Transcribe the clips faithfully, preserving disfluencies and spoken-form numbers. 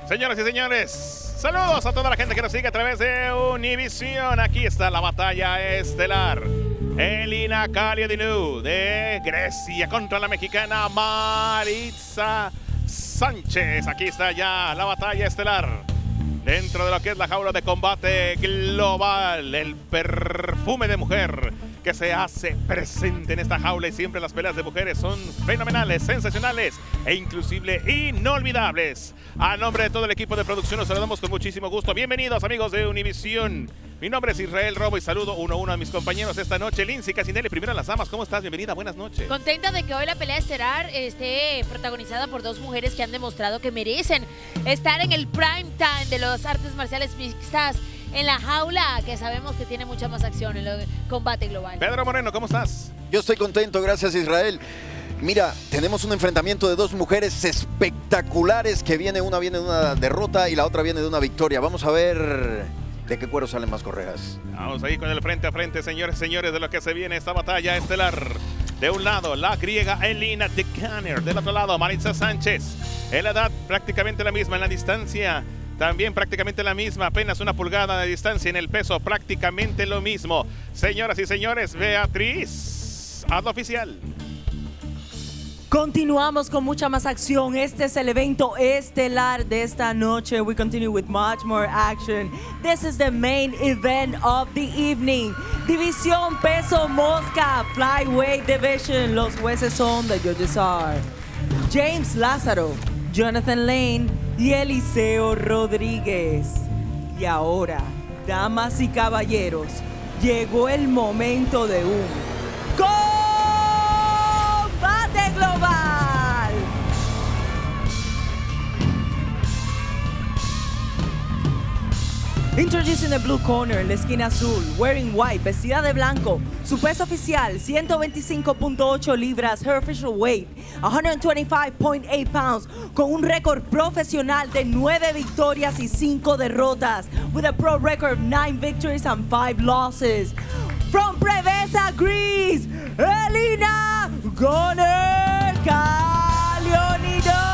Señoras y señores, saludos a toda la gente que nos sigue a través de Univision. Aquí está la batalla estelar. Elina Kalinina de Grecia contra la mexicana Maritza Sánchez. Aquí está ya la batalla estelar. Dentro de lo que es la jaula de combate global, el perfume de mujer que se hace presente en esta jaula, y siempre las peleas de mujeres son fenomenales, sensacionales e inclusive inolvidables. A nombre de todo el equipo de producción nos saludamos con muchísimo gusto. Bienvenidos amigos de Univision. Mi nombre es Israel Robo y saludo uno a uno a mis compañeros esta noche. Lindsay Casinelli, primero a las damas. ¿Cómo estás? Bienvenida, buenas noches. Contenta de que hoy la pelea estelar esté protagonizada por dos mujeres que han demostrado que merecen estar en el prime time de los artes marciales mixtas, en la jaula, que sabemos que tiene mucha más acción en el combate global. Pedro Moreno, ¿cómo estás? Yo estoy contento, gracias Israel. Mira, tenemos un enfrentamiento de dos mujeres espectaculares, que viene una viene de una derrota y la otra viene de una victoria. Vamos a ver de qué cuero salen más correas. Vamos ahí con el frente a frente, señores, señores, de lo que se viene esta batalla estelar. De un lado, la griega Elina Kalinina, del otro lado, Maritza Sánchez. En la edad prácticamente la misma, en la distancia también prácticamente la misma, apenas una pulgada de distancia, en el peso prácticamente lo mismo. Señoras y señores, Beatriz, hazlo oficial. Continuamos con mucha más acción. Este es el evento estelar de esta noche. We continue with much more action. This is the main event of the evening. División peso mosca, flyweight division. Los jueces son, the judges are James Lázaro, Jonathan Lane y Eliseo Rodríguez. Y ahora, damas y caballeros, llegó el momento de un combate global. Introducing the blue corner, en la esquina azul, wearing white, vestida de blanco. Su peso oficial, ciento veinticinco punto ocho libras. Her official weight, one twenty-five point eight pounds. Con un récord profesional de nueve victorias y cinco derrotas. With a pro record of nine victories and five losses. From Preveza, Greece, Elina Kalinina.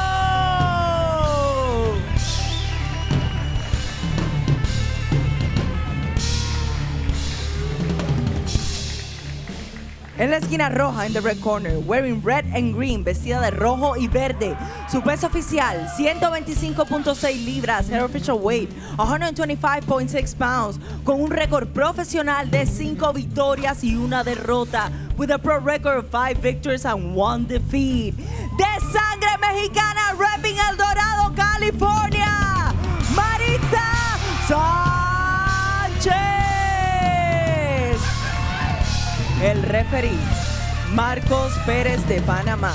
En la esquina roja, en the red corner, wearing red and green, vestida de rojo y verde. Su peso oficial, ciento veinticinco punto seis libras. Her official weight, one twenty-five point six pounds. Con un récord profesional de cinco victorias y una derrota. With a pro record of five victories and one defeat. De sangre mexicana, repping El Dorado, California, Maritza Sánchez. El referee, Marcos Pérez de Panamá.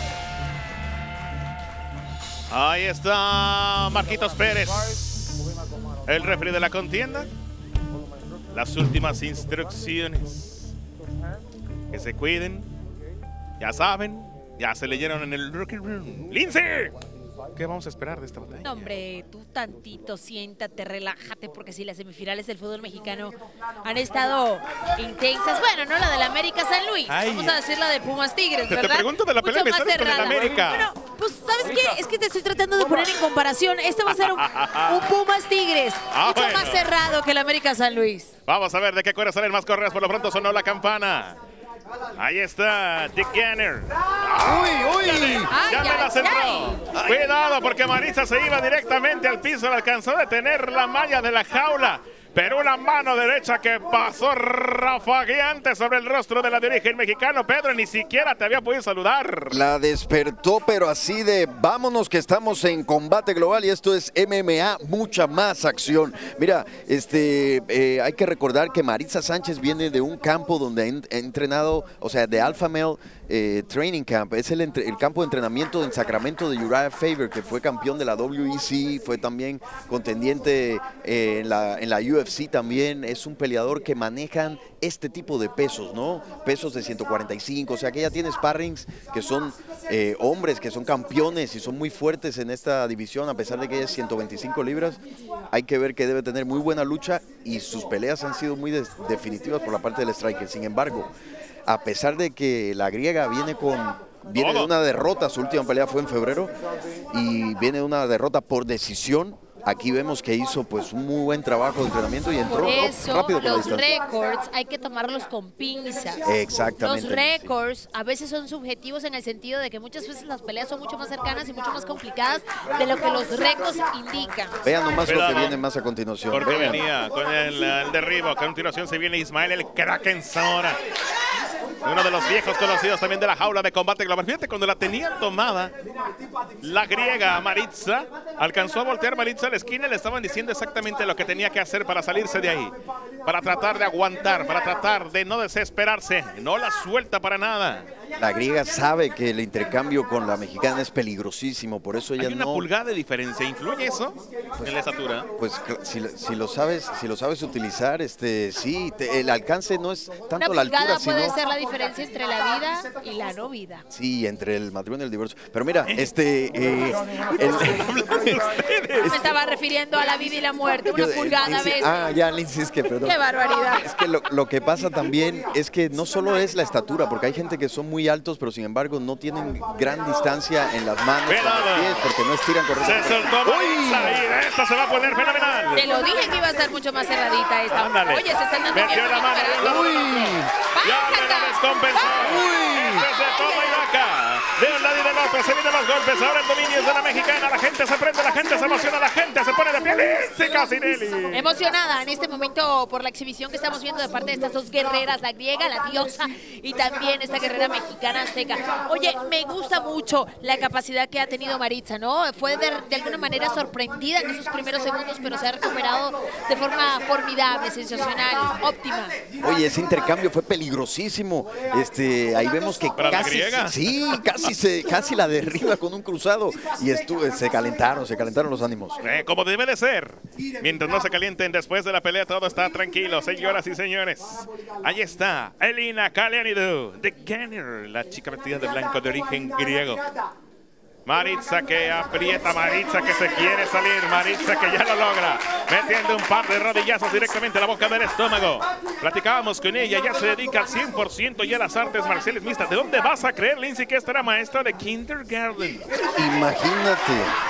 Ahí está Marquitos Pérez, el referee de la contienda. Las últimas instrucciones. Que se cuiden. Ya saben, ya se leyeron en el Rookie Room. ¡Lindsay! ¿Qué vamos a esperar de esta batalla? No, hombre, tú tantito siéntate, relájate, porque si las semifinales del fútbol mexicano han estado intensas. Bueno, no la del América San Luis, Ay, vamos a decir la de Pumas Tigres, te, ¿verdad? te pregunto de la pelea de Mucho más Mesores con el cerrada. América. Bueno, pues ¿sabes qué? Es que te estoy tratando de poner en comparación. Este va a ser un, un Pumas Tigres, Ah, mucho bueno. más cerrado que el América San Luis. Vamos a ver de qué cuero salen más correas. Por lo pronto sonó la campana. Ahí está Dick Ganner. ¡Uy, uy! Ay, Ya me ay, la centró. ay. Cuidado, porque Maritza se iba directamente al piso. Le alcanzó a detener la malla de la jaula. Pero una mano derecha que pasó rafagueante sobre el rostro de la de origen mexicano. Pedro, ni siquiera te había podido saludar. La despertó, pero así de vámonos, que estamos en combate global y esto es M M A, mucha más acción. Mira, este, eh, hay que recordar que Maritza Sánchez viene de un campo donde ha en- ha entrenado, o sea, de Alpha Male eh, Training Camp. Es el, entre- el campo de entrenamiento en Sacramento de Uriah Faber, que fue campeón de la W E C, fue también contendiente eh, en, la, en la U F C también. Es un peleador que manejan este tipo de pesos, ¿no? Pesos de ciento cuarenta y cinco, o sea que ella tiene sparrings que son eh, hombres, que son campeones y son muy fuertes en esta división, a pesar de que ella es ciento veinticinco libras. Hay que ver que debe tener muy buena lucha y sus peleas han sido muy des- definitivas por la parte del striker. Sin embargo, a pesar de que la griega viene con viene Todo. de una derrota, su última pelea fue en febrero y viene de una derrota por decisión. Aquí vemos que hizo pues un muy buen trabajo de entrenamiento y entró Por oh, eso rápido con la los distancia. récords hay que tomarlos con pinzas. Exactamente. Los récords a veces son subjetivos en el sentido de que muchas veces las peleas son mucho más cercanas y mucho más complicadas de lo que los récords indican. Vean nomás lo Cuidado. que viene más a continuación. Porque Vean. venía con el, el derribo. A continuación se viene Ismael, el crack en Zamora. Uno de los viejos conocidos también de la jaula de combate global. Fíjate, cuando la tenían tomada, la griega Maritza alcanzó a voltear Maritza a la esquina y le estaban diciendo exactamente lo que tenía que hacer para salirse de ahí. Para tratar de aguantar, para tratar de no desesperarse. No la suelta para nada. La griega sabe que el intercambio con la mexicana es peligrosísimo, por eso ella Hay una no... pulgada de diferencia. ¿Influye eso en la estatura? Pues cl- si, si lo sabes, si lo sabes utilizar, este, sí, te- el alcance no es Una tanto la pulgada altura, puede sino ser la diferencia entre la vida y la no vida. sí, entre el matrimonio y el divorcio. Pero mira, este, eh, el- Me estaba refiriendo a la vida y la muerte, una yo- pulgada a Lindsay- veces. Ah, ya, Lindsay, es que perdón. ¡Qué barbaridad! Es que lo, lo que pasa también es que no solo es la estatura, porque hay gente que son muy altos, pero sin embargo no tienen gran distancia en las manos, en Cuidado. los pies, porque no estiran Se correctamente. soltó Maritza y esta se va a poner fenomenal. Te lo dije que iba a estar mucho más cerradita esta. Ándale. Oye, se están dando Metió bien la mano. parado. Uy. Y ahora la descompensó. Este es de toma y daca. De un lado y del otro se vienen los golpes. Ahora el dominio es de la mexicana. La gente se prende, la gente se emociona, la gente se pone de pie. Lindsay Casinelli. Emocionada en este momento por la exhibición que estamos viendo de parte de estas dos guerreras, la griega, la diosa, y también esta guerrera mexicana azteca. Oye, me gusta mucho la capacidad que ha tenido Maritza, ¿no? Fue de, de alguna manera sorprendida en esos primeros segundos, pero se ha recuperado de forma formidable, sensacional, óptima. Oye, ese intercambio fue peligrosísimo. Este, ahí vemos que ¿Para la casi, griega? sí, casi se, casi la derriba con un cruzado y estuvo, se calentaron, se calentaron los ánimos. Eh, como debe de ser. Mientras no se calienten después de la pelea, todo está tranquilo, señoras y señores. Ahí está Elina Kalianidou, The Gunner, la chica vestida de blanco de origen griego. Maritza que aprieta, Maritza que se quiere salir, Maritza que ya lo logra, metiendo un par de rodillazos directamente a la boca del estómago. Platicábamos con ella, ya se dedica al cien por ciento ya a las artes marciales mixtas. ¿De dónde vas a creer, Lindsay, que esta era maestra de kindergarten? Imagínate.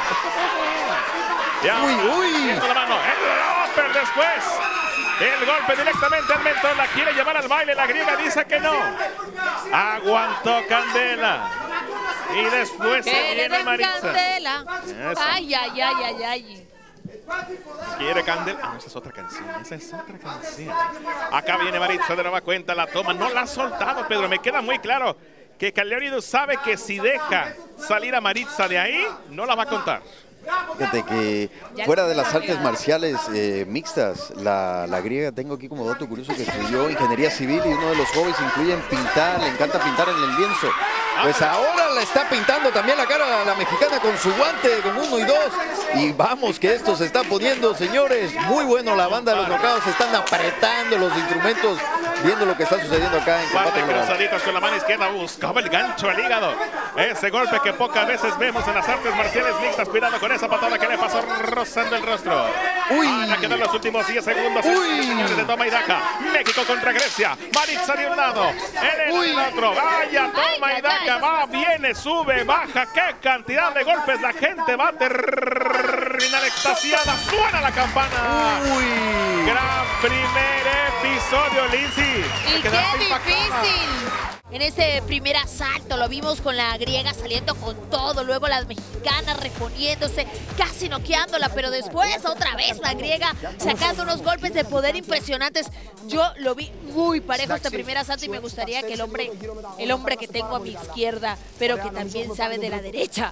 Ya, Uy, uy. metiendo la mano, el upper después. El golpe directamente al mentón, la quiere llevar al baile, la griega dice que no. Aguantó Candela. Y después se ¡Que le viene den Maritza. candela! Eso. ¡Ay, ay, ay, ay, ay! Quiere Candela. Ah, no, esa es otra canción. Esa es otra canción. Acá viene Maritza de nueva cuenta, la toma. No la ha soltado, Pedro. Me queda muy claro que Kalianidou sabe que si deja salir a Maritza de ahí, no la va a contar. Fíjate que fuera de las artes marciales eh, mixtas, la, la griega, tengo aquí como dato curioso que estudió ingeniería civil y uno de los hobbies incluye pintar, le encanta pintar en el lienzo. Pues ahora la está pintando también la cara a la mexicana con su guante, con uno y dos. Y vamos que esto se está poniendo, señores, muy bueno. La banda de los knockouts se están apretando los instrumentos, viendo lo que está sucediendo acá en Par combate de global. cruzaditas con la mano izquierda, buscaba el gancho al hígado. Ese golpe que pocas veces vemos en las artes marciales mixtas. Cuidado con esa patada que le pasó rozando el rostro. Uy. Van a quedar los últimos diez segundos. Uy. Señores de toma y daca. México contra Grecia. Maritza de un lado. Elena Uy. del otro. Vaya, toma Ay, y daca. ay, Va, viene, sube, baja. Qué cantidad de golpes. La gente va a terminar extasiada. Suena la campana. Uy. Gran primer episodio, Lindsay. ¡Y qué difícil! En ese primer asalto lo vimos con la griega saliendo con todo, luego las mexicanas reponiéndose, casi noqueándola, pero después otra vez la griega sacando unos golpes de poder impresionantes. Yo lo vi muy parejo este primer asalto y me gustaría que el hombre, el hombre que tengo a mi izquierda, pero que también sabe de la derecha,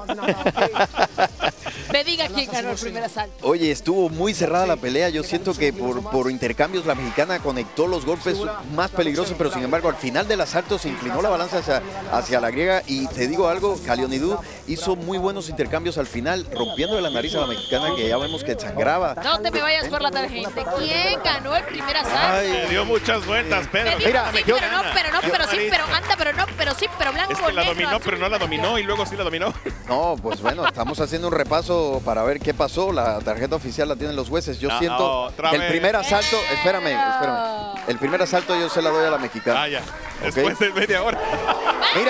me diga quién ganó el primer asalto. Oye, estuvo muy cerrada la pelea. Yo siento que por, por intercambios la mexicana conectó los golpes más peligrosos, pero sin embargo al final del asalto se inclinó la balanza hacia, hacia la griega. Y te digo algo, Kalianidou hizo muy buenos intercambios al final, rompiendo de la nariz a la mexicana, que ya vemos que sangraba. No te me vayas por la tangente. ¿Quién ganó el primer asalto? Le dio muchas vueltas, Pedro. Me dijo Mira, sí, yo- pero no, pero no, pero sí, pero anda, pero no, pero sí, pero blanco, Es que la negro, dominó, azul. pero no la dominó y luego sí la dominó. No, pues bueno, estamos haciendo un repaso para ver qué pasó. La tarjeta oficial la tienen los jueces. Yo Ah, siento otra que el vez. primer asalto, espérame, espérame. El primer asalto yo se la doy a la mexicana. Ah, ya. Ok. Después de media hora. Mira,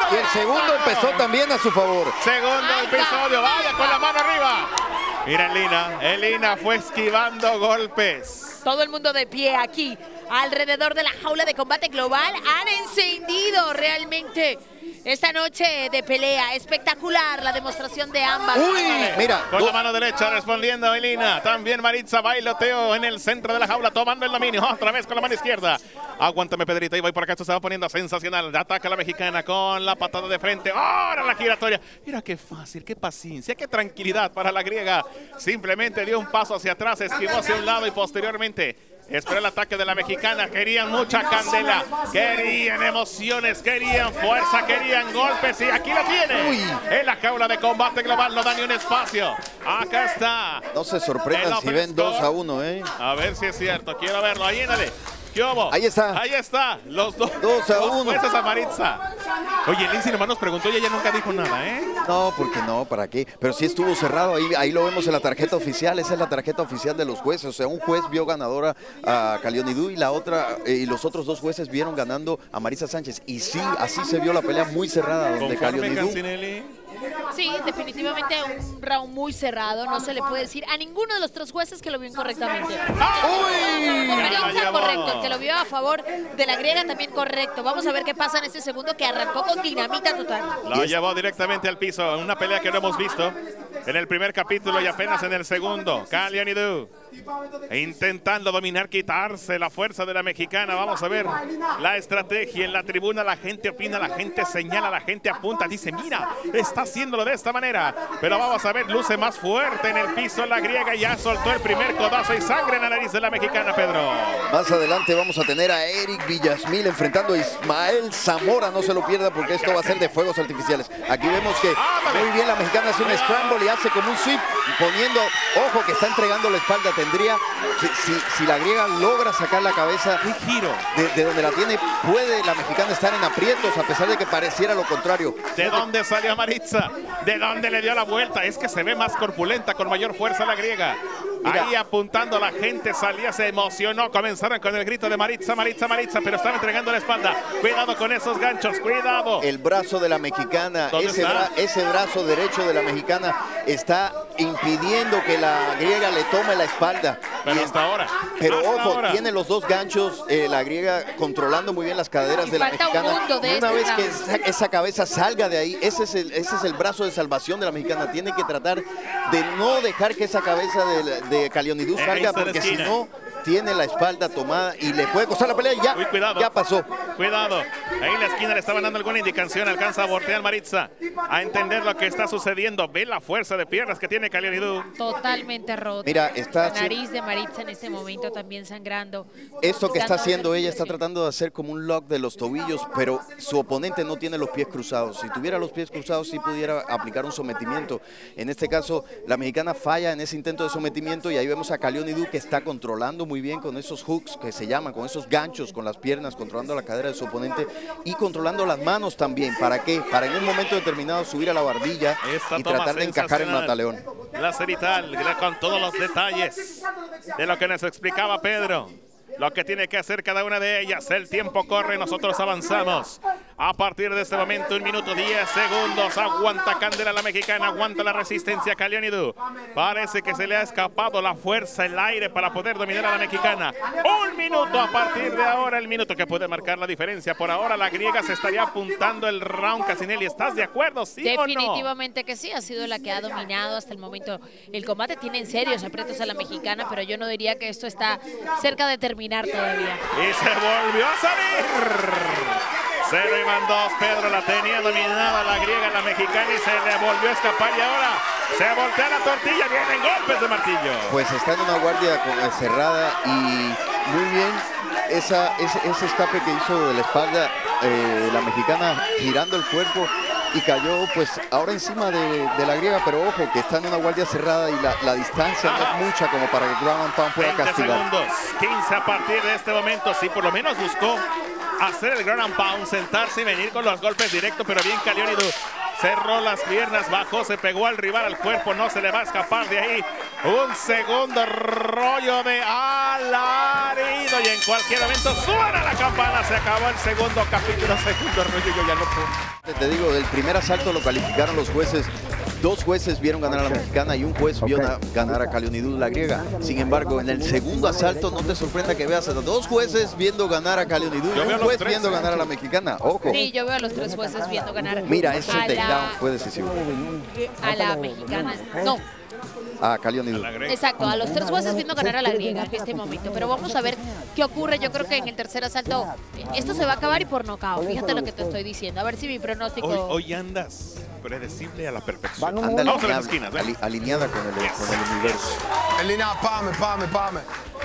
Y el segundo empezó también a su favor. Segundo episodio, vaya con la mano arriba. Mira, Elina, Elina fue esquivando golpes. Todo el mundo de pie aquí, alrededor de la jaula de combate global. Han encendido realmente esta noche de pelea. Espectacular la demostración de ambas. Uy, mira. Con la mano derecha respondiendo Elina. También Maritza bailoteo en el centro de la jaula, tomando el dominio. Otra vez con la mano izquierda. Aguántame, Pedrita, y voy por acá. Esto se va poniendo sensacional. Ataca la mexicana con la patada de frente. Ahora la giratoria. Mira qué fácil, qué paciencia, qué tranquilidad para la griega. Simplemente dio un paso hacia atrás, esquivó hacia un lado y posteriormente esperó el ataque de la mexicana. Querían mucha candela, querían emociones, querían fuerza, querían golpes. Y aquí lo tiene. Uy. En la jaula de combate global no da ni un espacio. Acá está. No se sorprendan si ven dos a uno, ¿eh? A ver si es cierto. Quiero verlo. Ahí, dale. ¿Qué hubo? Ahí está. Ahí está. Los dos. Dos a dos uno. jueces a Maritza. Oye, Lindsay nomás nos preguntó y ella nunca dijo nada, ¿eh? No, porque no, ¿para qué? Pero sí estuvo cerrado, ahí, ahí lo vemos en la tarjeta oficial, esa es la tarjeta oficial de los jueces, o sea, un juez vio ganadora a Calionidu y la otra, eh, y los otros dos jueces vieron ganando a Maritza Sánchez, y sí, así se vio la pelea muy cerrada, donde Conforme, Calionidu... Cancinelli. Sí, definitivamente un round muy cerrado. No se le puede decir a ninguno de los tres jueces que lo vio incorrectamente. ¡Uy! Con Ya la Maritza, llevó. correcto. El que lo vio a favor de la griega también correcto. Vamos a ver qué pasa en este segundo que arrancó con dinamita total. Lo llevó directamente al piso, en una pelea que no hemos visto en el primer capítulo y apenas en el segundo. Calionidu intentando dominar, quitarse la fuerza de la mexicana. Vamos a ver la estrategia en la tribuna. La gente opina, la gente señala, la gente apunta. Dice, mira, está haciéndolo de esta manera. Pero vamos a ver, luce más fuerte en el piso la griega. Ya soltó el primer codazo y sangre en la nariz de la mexicana, Pedro. Más adelante vamos a tener a Eric Villasmil enfrentando a Ismael Zamora, no se lo pierda porque esto va a ser de fuegos artificiales. Aquí vemos que muy bien la mexicana hace un scramble y hace como un sweep, poniendo, ojo que está entregando la espalda, tendría, si, si, si la griega logra sacar la cabeza Un giro. de, de donde la tiene, puede la mexicana estar en aprietos a pesar de que pareciera lo contrario. ¿De dónde salió Maritza? ¿De dónde le dio la vuelta? Es que se ve más corpulenta, con mayor fuerza la griega. Mira. Ahí apuntando la gente, salía, se emocionó. Comenzaron con el grito de Maritza, Maritza, Maritza, pero estaba entregando la espalda. Cuidado con esos ganchos, cuidado. El brazo de la mexicana, ¿Dónde ese, está? bra ese brazo derecho de la mexicana está impidiendo que la griega le tome la espalda. Pero Y- hasta ahora. Pero hasta ojo, ahora. tiene los dos ganchos, eh, la griega controlando muy bien las caderas Y de la falta un mexicana. mundo de Y una este vez que round. esa, esa cabeza salga de ahí, ese es, el, ese es el brazo de salvación de la mexicana. Tiene que tratar de no dejar que esa cabeza de, de Calionidu Eh, ahí salga, está la porque si esquina. no, tiene la espalda tomada y le puede costar la pelea. Y ya, Uy, cuidado. ya pasó. Cuidado. Ahí en la esquina le estaban dando alguna indicación. Alcanza a voltear Maritza a entender lo que está sucediendo. Ve la fuerza de piernas que tiene Calionidu. Totalmente roto. Mira, está La nariz de Maritza en este momento también sangrando. Esto que está Dando haciendo ella, está respiración. tratando de hacer como un lock de los tobillos, pero su oponente no tiene los pies cruzados. Si tuviera los pies cruzados, sí pudiera aplicar un sometimiento. En este caso, la mexicana falla en ese intento de sometimiento y ahí vemos a Calionidu que está controlando muy bien con esos hooks que se llaman, con esos ganchos con las piernas, controlando la cadera de su oponente y controlando las manos también. ¿Para qué? Para en un momento determinado subir a la barbilla Esta y toma tratar de encajar en sensacional. Mataleón. La cerital, con todos los detalles de lo que nos explicaba Pedro. Lo que tiene que hacer cada una de ellas. El tiempo corre, nosotros avanzamos. A partir de este momento, un minuto, diez segundos. Aguanta candela la mexicana, aguanta la resistencia Calionidu. Parece que se le ha escapado la fuerza, el aire para poder dominar a la mexicana. Un minuto a partir de ahora, el minuto que puede marcar la diferencia. Por ahora la griega se estaría apuntando el round. Casinelli, ¿estás de acuerdo? ¿Sí o no? Definitivamente que sí, ha sido la que ha dominado hasta el momento. El combate tiene en serios aprietos a la mexicana, pero yo no diría que esto está cerca de terminar todavía. Y se volvió a salir. Cero y van dos. Pedro la tenía dominada la griega, la mexicana, y se le volvió a escapar. Y ahora se voltea la tortilla. Vienen golpes de martillo. Pues está en una guardia con- eh, cerrada y muy bien esa, ese, ese escape que hizo de la espalda eh, la mexicana girando el cuerpo y cayó pues ahora encima de, de la griega, pero ojo que está en una guardia cerrada y la, la distancia no es mucha como para que Ground and Pound pueda veinte castigar. segundos. quince a partir de este momento. Sí, por lo menos buscó hacer el ground and pound, sentarse y venir con los golpes directos, pero bien Calionidu. Cerró las piernas, bajó, se pegó al rival al cuerpo, no se le va a escapar de ahí. Un segundo rollo de alarido. segundo y en cualquier momento suena la campana. Se acabó el segundo capítulo, segundo rollo. Yo ya no puedo. Te digo, el primer asalto lo calificaron los jueces. Dos jueces vieron ganar a la mexicana y un juez vio okay. ganar a Kalionidou, la griega. Sin embargo, en el segundo asalto no te sorprenda que veas a dos jueces viendo ganar a Kalionidou y un juez viendo ganar a la mexicana. Ojo. Sí, yo veo a los tres jueces viendo ganar. Mira, ese takedown fue decisivo. A la mexicana. No. A Kalionidou. Exacto, a los tres jueces viendo ganar a la griega en este momento. Pero vamos a ver qué ocurre. Yo creo que en el tercer asalto esto se va a acabar y por nocaut. Fíjate lo que te estoy diciendo. A ver si mi pronóstico... Hoy, hoy andas predecible a la perfección. Anda Vamos alineada, a las esquinas, ¿eh? ali, alineada con el, yes. con el universo. Elina, pame, pame, pame.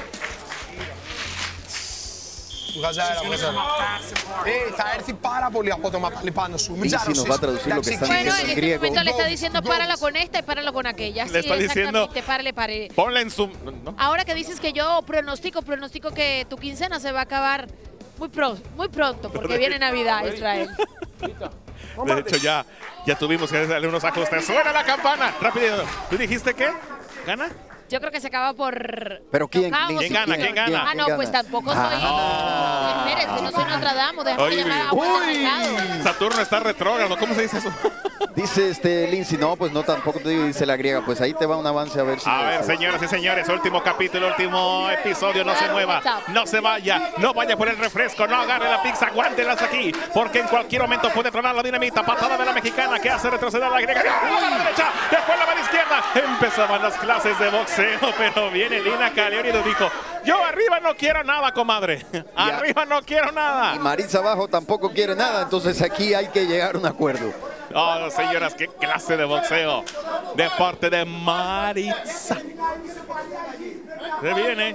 Eh, θα έρθει πάρα πολύ απότομα πάλι πάνω σου. Μην Lindsay nos va a traducir lo que está bueno, diciendo en en este griego. momento le está diciendo páralo con esta y páralo con aquella. Le sí, está diciendo, párale, párale. Ponle en su... ¿no? Ahora que dices que yo pronostico, pronostico que tu quincena se va a acabar muy, pro, muy pronto, porque viene Navidad, Israel. De hecho, ya, ya tuvimos que darle unos ajustes. ¡Suena la campana! Rápido. ¿Tú dijiste qué? ¿Gana? Yo creo que se acaba por... ¿Pero quién? ¿Quién gana? ¿Quién gana? Ah, no, pues tampoco soy... Ah. Espérense, no soy Nostradamus, déjame Oye, llamar a uy. Saturno está retrógrado. ¿Cómo se dice eso? Dice este Lindsay, no, pues no tampoco te digo, dice la griega, pues ahí te va un avance a ver si... A ver, señoras y señores, último capítulo, último episodio, no se mueva, no se vaya, no vaya por el refresco, no agarre la pizza, aguántelas aquí, porque en cualquier momento puede tronar la dinamita, patada de la mexicana que hace retroceder a la griega, la mano derecha, después la mano izquierda, empezaban las clases de boxeo, pero viene Lina Kalionidou, dijo, yo arriba no quiero nada, comadre, arriba no quiero nada. Y Maritza abajo tampoco quiere nada, entonces aquí hay que llegar a un acuerdo. Oh, señoras, qué clase de boxeo de parte de Maritza. Se viene.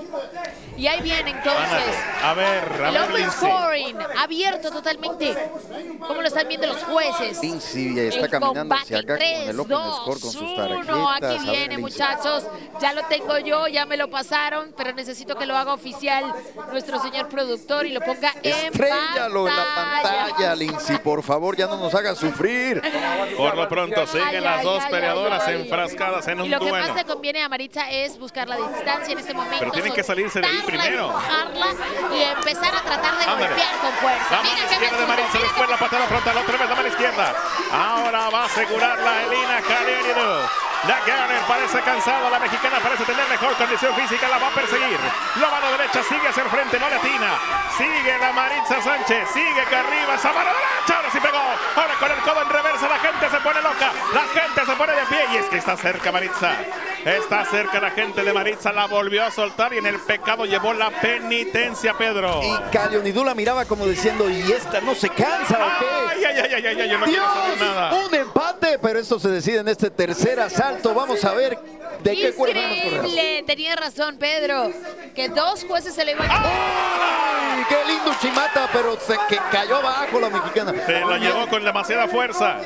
Y ahí viene entonces. A ver, a el ver, open Lindsay. scoring abierto totalmente. ¿Cómo lo están viendo los jueces? Lindsay está el caminando hacia acá tres, con el open dos, score con sus uno. tarjetas. Aquí A ver, viene, Lindsay. muchachos. Ya lo tengo yo, ya me lo pasaron, pero necesito que lo haga oficial nuestro señor productor y lo ponga en Estrellalo en la pantalla, Lindsay, por favor, ya no nos hagas sufrir. Por lo pronto siguen Ay, las ay, dos ay, peleadoras ay, ay. enfrascadas en Y un lo que duelo. más le conviene a Maritza es buscar la distancia en este momento. Pero tienen que salirse de ahí soltarla, primero. empujarla y empezar a tratar de Ándale. golpear con fuerza. La mano Mira que izquierda de me Maritza, subo, después la patada frontal, otra vez la mano izquierda. Ahora va a asegurar la Elina Kalionidou. La Garner parece cansada, la mexicana parece tener mejor condición física, la va a perseguir. La mano derecha sigue hacia el frente, no le atina. Sigue la Maritza Sánchez, sigue que arriba, esa mano derecha, ahora sí pegó. Ahora con el codo en reversa, la gente se pone loca, la gente se pone de pie y es que está cerca Maritza. Está cerca la gente de Maritza, la volvió a soltar y en el pecado llevó la penitencia, Pedro. Y Kalionidou la miraba como diciendo, ¿y esta no se cansa o qué? Ay, ay, ay, ay, ay, yo no quiero saber Dios, nada. un empate, pero esto se decide en este tercer asalto. Vamos a ver de qué cuerda vamos a correr. Increíble, tenía razón Pedro, que dos jueces se le iban a... ¡Ay, qué lindo Chimata! Pero se que cayó abajo la mexicana. Se lo llevó con demasiada fuerza.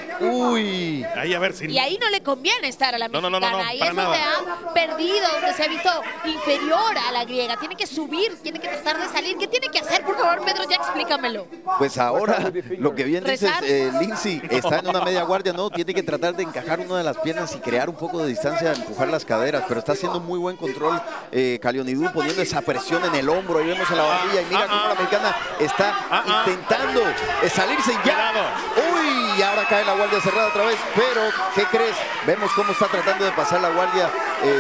Uy. Ahí a ver si... Y ahí no le conviene estar a la No, mexicana, no, no, no, no, ahí para es donde nada. ha perdido, donde se ha visto inferior a la griega. Tiene que subir, tiene que tratar de salir. ¿Qué tiene que hacer? Por favor, Pedro, ya explícamelo. Pues ahora, lo que bien dices, ¿Rezar? eh, Lindsay, está en una media guardia, no, tiene que tratar de encajar una de las piernas y crear un poco de distancia, empujar las caderas, pero está haciendo muy buen control eh, Kalionidou, poniendo esa presión en el hombro, ahí vemos a la barbilla y mira Ah, cómo ah. la mexicana está Ah, ah. intentando eh, salirse ya. Cuidado. Uy, y ahora cae la guardia cerrada otra vez, pero ¿qué crees? Vemos cómo está tratando de pasar la guardia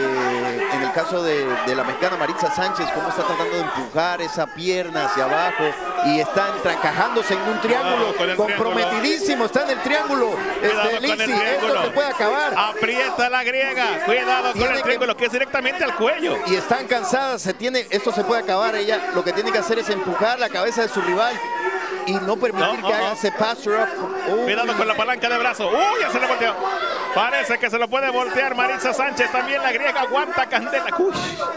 eh, en el caso de, de la mexicana Maritza Sánchez, cómo está tratando de empujar esa pierna hacia abajo y está encajándose en un triángulo, Cuidado con el comprometidísimo, está en el triángulo. Cuidado Este, con el Lindsay, esto triángulo. se puede acabar. Aprieta la griega. Cuidado con Tiene el que- triángulo que es directamente al cuello. Y están cansadas, se tiene, esto se puede acabar. Ella lo que tiene que hacer es empujar la cabeza de su rival y no permitir No, que no, haga no. ese pass-up. Uy. Cuidado con la palanca de brazo. Uy, ya se le volteó. Parece que se lo puede voltear Maritza Sánchez. También la griega aguanta candela. Uy,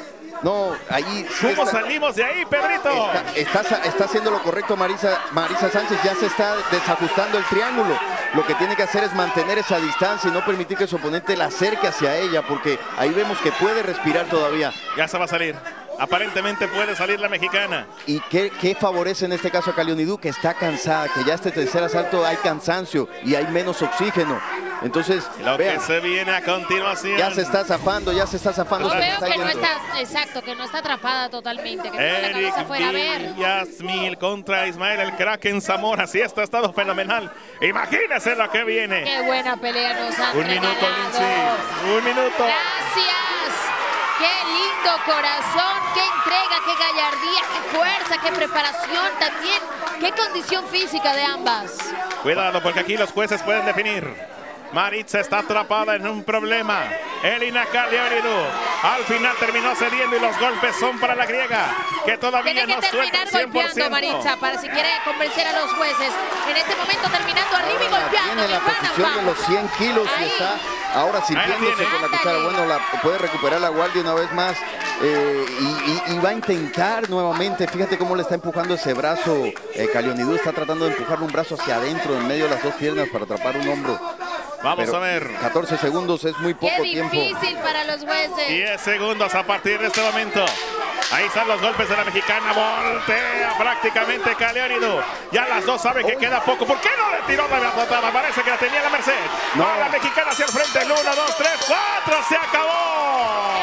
No, ahí sí ¿cómo está, salimos de ahí, Pedrito? está, está- está haciendo lo correcto Marisa, Maritza Sánchez, ya se está desajustando el triángulo. Lo que tiene que hacer es mantener esa distancia y no permitir que su oponente la acerque hacia ella, porque ahí vemos que puede respirar todavía. Ya se va a salir. Aparentemente puede salir la mexicana. ¿Y qué, qué favorece en este caso a Kalionidou? Que está cansada, que ya este tercer asalto hay cansancio y hay menos oxígeno. Entonces, Lo vean, que se viene a continuación. ya se está zafando, ya se está zafando. Yo se veo está que no yendo. está, exacto, que no está atrapada totalmente, que tiene la Eric cabeza fuera a ver. Villasmil contra Ismael el Kraken Zamora. Sí, esto ha estado fenomenal. Imagínense lo que viene. Qué buena pelea nos han Un minuto, regalado. Lindsay. Un minuto. Gracias. Qué lindo corazón, qué entrega, qué gallardía, qué fuerza, qué preparación también, qué condición física de ambas. Cuidado, porque aquí los jueces pueden definir. Maritza está atrapada en un problema. Elina Kalinidou al final terminó cediendo y los golpes son para la griega, que todavía Tiene que no suelta terminar el cien por ciento. golpeando Maritza para si quiere convencer a los jueces. En este momento terminando arriba y golpeando. Tiene la mi pana, posición de vamos. los cien kilos y Ahí. está ahora sirviéndose tiene. con la cuchara. Ándale. Bueno, la, puede recuperar la guardia una vez más eh, y, y- y va a intentar nuevamente. Fíjate cómo le está empujando ese brazo. Eh, Kalinidou está tratando de empujar un brazo hacia adentro, en medio de las dos piernas para atrapar un hombro. Vamos Pero a ver. catorce segundos es muy poco Qué tiempo. difícil para los jueces. diez segundos a partir de este momento. Ahí están los golpes de la mexicana. Voltea prácticamente Kalinidou. Ya las dos saben que Uy. queda poco. ¿Por qué no le tiró la patada? Parece que la tenía a la merced. No. Va la mexicana hacia el frente. El uno, dos, tres, cuatro. ¡Se acabó!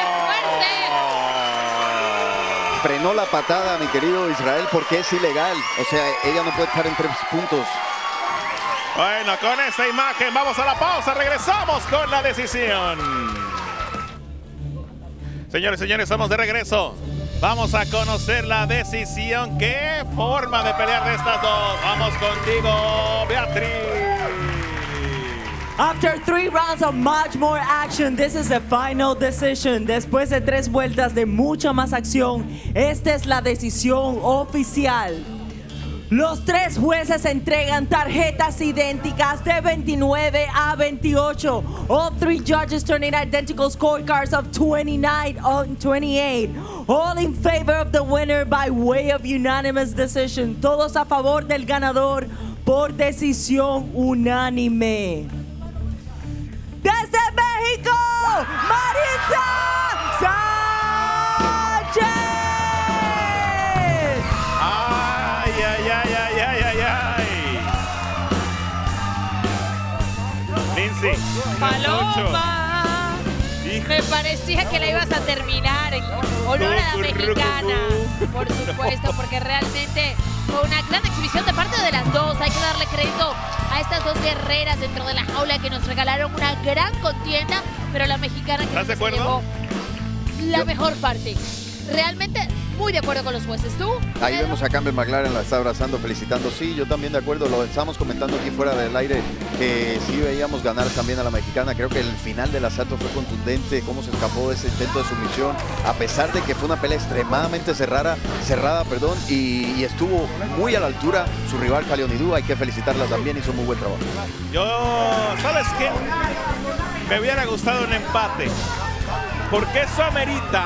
Frenó la patada, mi querido Israel, porque es ilegal. O sea, ella no puede estar en tres puntos. Bueno, con esta imagen vamos a la pausa. Regresamos con la decisión. Señores, señores, estamos de regreso. Vamos a conocer la decisión. ¿Qué forma de pelear de estas dos? Vamos contigo, Beatriz. After three rounds of much more action, this is the final decision. Después de tres vueltas de mucha más acción, esta es la decisión oficial. Los tres jueces entregan tarjetas idénticas de veintinueve a veintiocho. All three judges turn in identical scorecards of twenty-nine on twenty-eight. All in favor of the winner by way of unanimous decision. Todos a favor del ganador por decisión unánime. Desde México, Maritza Sánchez. Ay, ay, ay, ay, ay, ay, ay. Lindsay. Paloma. Hijo. Me parecía que la ibas a terminar en honor a la mexicana. Por supuesto, porque realmente fue una gran exhibición de parte de las dos. Hay que darle crédito a estas dos guerreras dentro de la jaula que nos regalaron una gran contienda, pero la mexicana que ¿Estás de se llevó acuerdo? la Yo- mejor parte. Realmente muy de acuerdo con los jueces. ¿Tú? Ahí Pedro? vemos a Campbell McLaren, la está abrazando, felicitando. Sí, yo también de acuerdo, lo estamos comentando aquí fuera del aire, que sí veíamos ganar también a la mexicana. Creo que el final del asalto fue contundente, cómo se escapó de ese intento de sumisión, a pesar de que fue una pelea extremadamente cerrada, cerrada perdón, y, y estuvo muy a la altura su rival Kalinidou. Hay que felicitarla también, hizo muy buen trabajo. Yo, ¿sabes qué? Me hubiera gustado un empate, porque eso amerita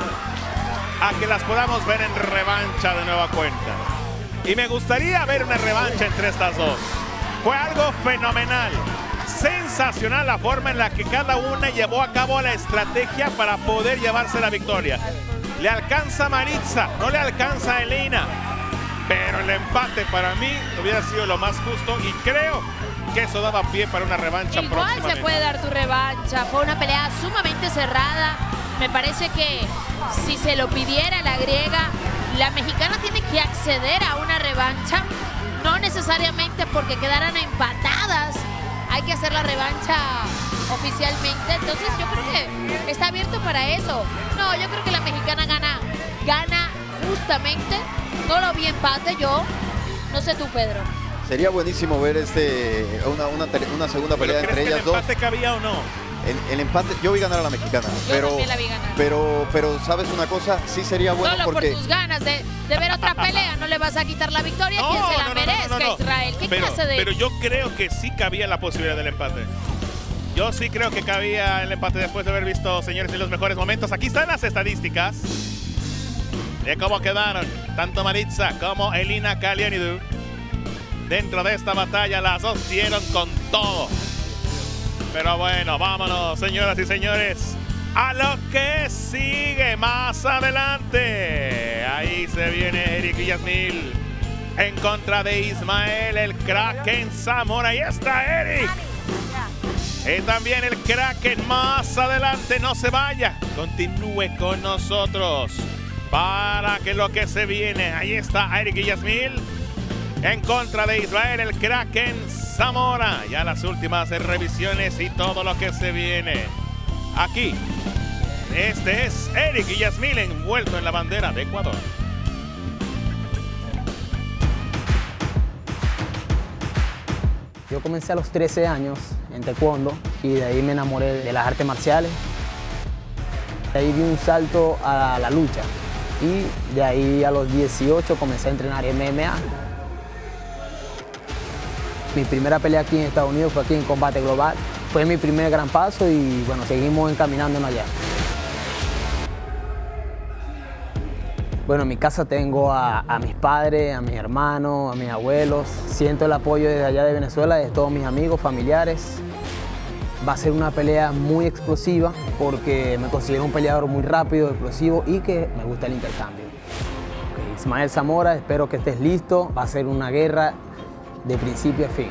a que las podamos ver en revancha de nueva cuenta. Y me gustaría ver una revancha entre estas dos. Fue algo fenomenal, sensacional la forma en la que cada una llevó a cabo la estrategia para poder llevarse la victoria. Le alcanza a Maritza, no le alcanza a Elina, pero el empate para mí hubiera sido lo más justo y creo que eso daba pie para una revancha Igual próximamente. se puede dar tu revancha. Fue una pelea sumamente cerrada. Me parece que si se lo pidiera la griega, la mexicana tiene que acceder a una revancha. No necesariamente porque quedaran empatadas. Hay que hacer la revancha oficialmente. Entonces yo creo que está abierto para eso. No, yo creo que la mexicana gana, gana justamente. No lo vi empate yo. No sé tú, Pedro. Sería buenísimo ver este una, una, tele- una segunda ¿Pero pelea crees entre que el ellas dos. empate cabía o no? El, el empate, yo vi ganar a la mexicana, Yo pero, también la vi ganar. pero, pero sabes una cosa, sí sería bueno Solo porque por tus ganas de, de ver otra pelea, no le vas a quitar la victoria a quien se la no, no, no, merezca, no, no. Israel. ¿Qué pero, clase de...? pero yo creo que sí cabía la posibilidad del empate. Yo sí creo que cabía el empate después de haber visto, señores, en los mejores momentos. Aquí están las estadísticas de cómo quedaron tanto Maritza como Elina Kalinidou. Dentro de esta batalla las dos dieron con todo. Pero bueno, vámonos, señoras y señores, a lo que sigue más adelante. Ahí se viene Eric Villasmil en contra de Ismael el Kraken Zamora. Ahí está Eric. Y también el Kraken más adelante. No se vaya, continúe con nosotros para que lo que se viene. Ahí está Eric Villasmil en contra de Ismael el Kraken Zamora. Ya las últimas revisiones y todo lo que se viene. Aquí, este es Eric Villasmil envuelto en la bandera de Ecuador. Yo comencé a los trece años en taekwondo y de ahí me enamoré de las artes marciales. De ahí di un salto a la lucha y de ahí a los dieciocho comencé a entrenar M M A. Mi primera pelea aquí en Estados Unidos fue aquí en Combate Global. Fue mi primer gran paso y bueno, seguimos encaminándonos allá. Bueno, en mi casa tengo a, a mis padres, a mis hermanos, a mis abuelos. Siento el apoyo desde allá de Venezuela, de todos mis amigos, familiares. Va a ser una pelea muy explosiva porque me considero un peleador muy rápido, explosivo y que me gusta el intercambio. Okay, Ismael Zamora, espero que estés listo. Va a ser una guerra de principio a fin.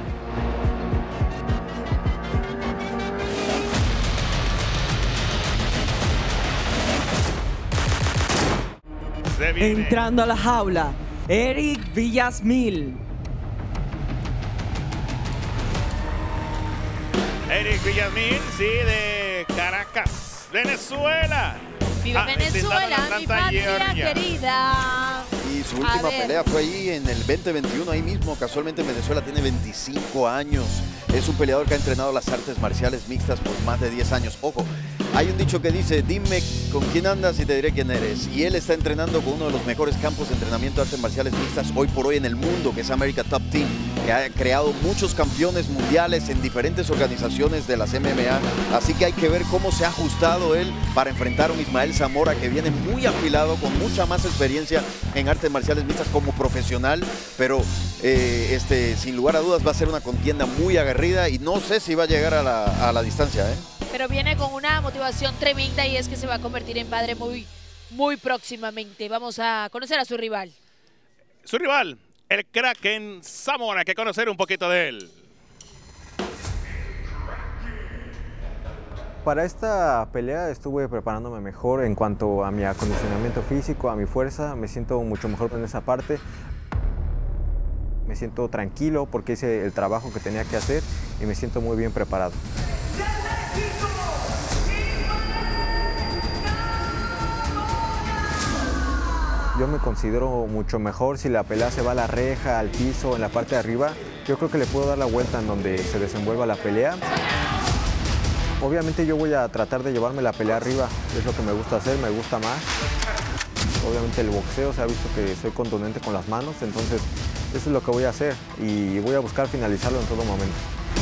Entrando a la jaula, Eric Villasmil. Eric Villasmil, sí, de Caracas, Venezuela. Viva Ah, Venezuela, Atlanta, mi patria Georgia. querida. Y su A última ver. pelea fue ahí en el veinte veintiuno, ahí mismo. Casualmente en Venezuela tiene veinticinco años. Es un peleador que ha entrenado las artes marciales mixtas por más de diez años. Ojo, hay un dicho que dice, dime con quién andas y te diré quién eres. Y él está entrenando con uno de los mejores campos de entrenamiento de artes marciales mixtas hoy por hoy en el mundo, que es America Top Team, que ha creado muchos campeones mundiales en diferentes organizaciones de las M M A. Así que hay que ver cómo se ha ajustado él para enfrentar a un Ismael Zamora que viene muy afilado, con mucha más experiencia en artes marciales mixtas como profesional. Pero eh, este, sin lugar a dudas va a ser una contienda muy aguerrida y no sé si va a llegar a la, a la distancia, ¿eh? Pero viene con una motivación tremenda y es que se va a convertir en padre muy, muy próximamente. Vamos a conocer a su rival. Su rival, el Kraken Zamora, hay que conocer un poquito de él. Para esta pelea estuve preparándome mejor en cuanto a mi acondicionamiento físico, a mi fuerza. Me siento mucho mejor en esa parte. Me siento tranquilo porque hice el trabajo que tenía que hacer y me siento muy bien preparado. Yo me considero mucho mejor si la pelea se va a la reja, al piso, en la parte de arriba. Yo creo que le puedo dar la vuelta en donde se desenvuelva la pelea. Obviamente yo voy a tratar de llevarme la pelea arriba, es lo que me gusta hacer, me gusta más. Obviamente el boxeo se ha visto que soy contundente con las manos, entonces eso es lo que voy a hacer y voy a buscar finalizarlo en todo momento.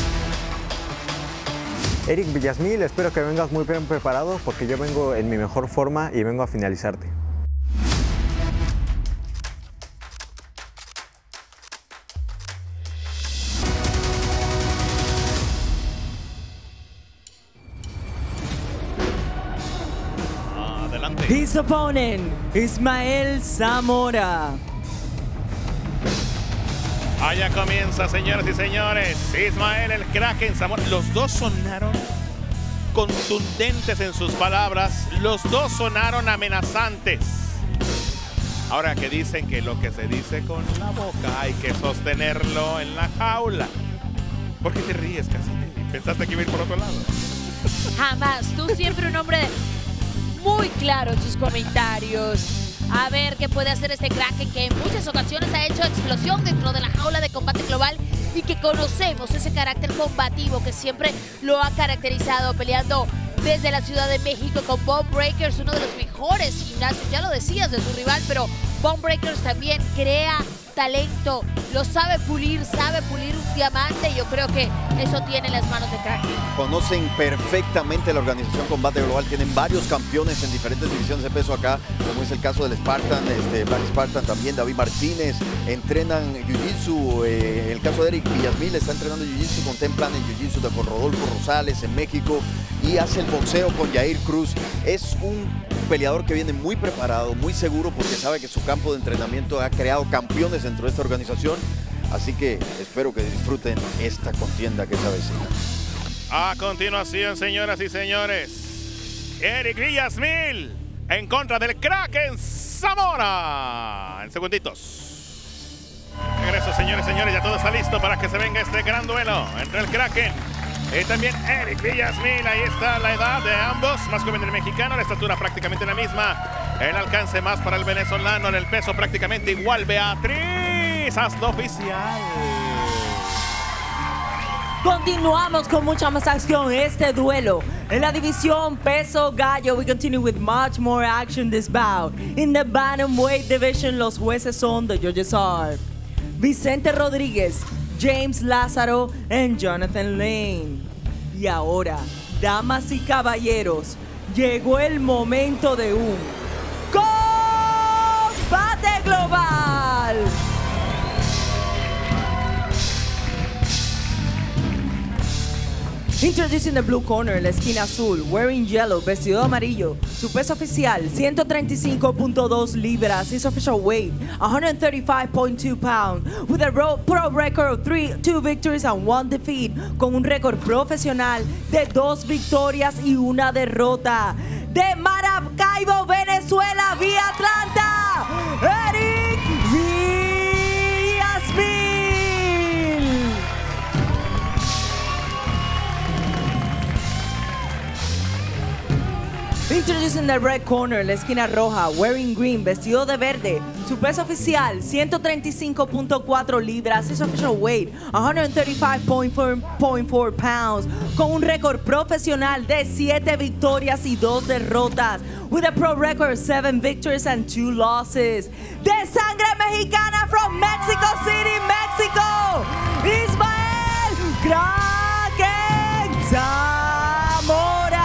Eric Villasmil, espero que vengas muy bien preparado porque yo vengo en mi mejor forma y vengo a finalizarte. Adelante. His opponent, Ismael Zamora. Allá comienza, señoras y señores, Ismael el Kraken Zamora. Los dos sonaron contundentes en sus palabras, los dos sonaron amenazantes. Ahora que dicen que lo que se dice con la boca hay que sostenerlo en la jaula. ¿Por qué te ríes, Cassini? ¿Pensaste que iba a ir por otro lado? Jamás. Tú siempre un hombre muy claro en sus comentarios. A ver qué puede hacer este Kraken que en muchas ocasiones ha hecho explosión dentro de la jaula de Combate Global y que conocemos ese carácter combativo que siempre lo ha caracterizado peleando desde la Ciudad de México con Bone Breakers, uno de los mejores gimnasios, ya lo decías, de su rival, pero Bone Breakers también crea talento, lo sabe pulir, sabe pulir un diamante y yo creo que eso tiene en las manos de Kraken. Conocen perfectamente la organización Combate Global, tienen varios campeones en diferentes divisiones de peso acá, como es el caso del Spartan, este, Black Spartan también, David Martínez, entrenan Jiu-Jitsu, eh, el caso de Eric Villasmil está entrenando Jiu-Jitsu con Templan en Jiu-Jitsu con Rodolfo Rosales en México y hace el boxeo con Yair Cruz. Es un peleador que viene muy preparado, muy seguro porque sabe que su campo de entrenamiento ha creado campeones dentro de esta organización, así que espero que disfruten esta contienda que se avecina. A continuación, señoras y señores, Eric Villasmil en contra del Kraken Zamora. En segunditos. Regreso, señores y señores. Ya todo está listo para que se venga este gran duelo entre el Kraken y también Eric Villasmil. Ahí está la edad de ambos. Más joven del mexicano, la estatura prácticamente la misma. El alcance más para el venezolano, en el peso prácticamente igual. Beatriz, hazlo oficial. Continuamos con mucha más acción este duelo. En la división peso gallo, we continue with much more action this bout. In the bantamweight division, los jueces son, the judges are Vicente Rodríguez, James Lázaro and Jonathan Lane. Y ahora, damas y caballeros, llegó el momento de un combate global. Introducing the blue corner, la esquina azul, wearing yellow, vestido de amarillo. Su peso oficial, ciento treinta y cinco punto dos libras. His official weight, one thirty-five point two pounds. With a pro record of three, two victories and one defeat. Con un récord profesional de dos victorias y una derrota. De Maracaibo, Venezuela, vía Atlanta, Eric Villasmil. Introducing the red corner, la esquina roja, wearing green, vestido de verde. Su peso oficial, ciento treinta y cinco punto cuatro libras. His official weight, one thirty-five point four pounds. Con un récord profesional de siete victorias y dos derrotas. With a pro record, seven victories and two losses. De sangre mexicana from Mexico City, Mexico, Ismael Kraken Zamora.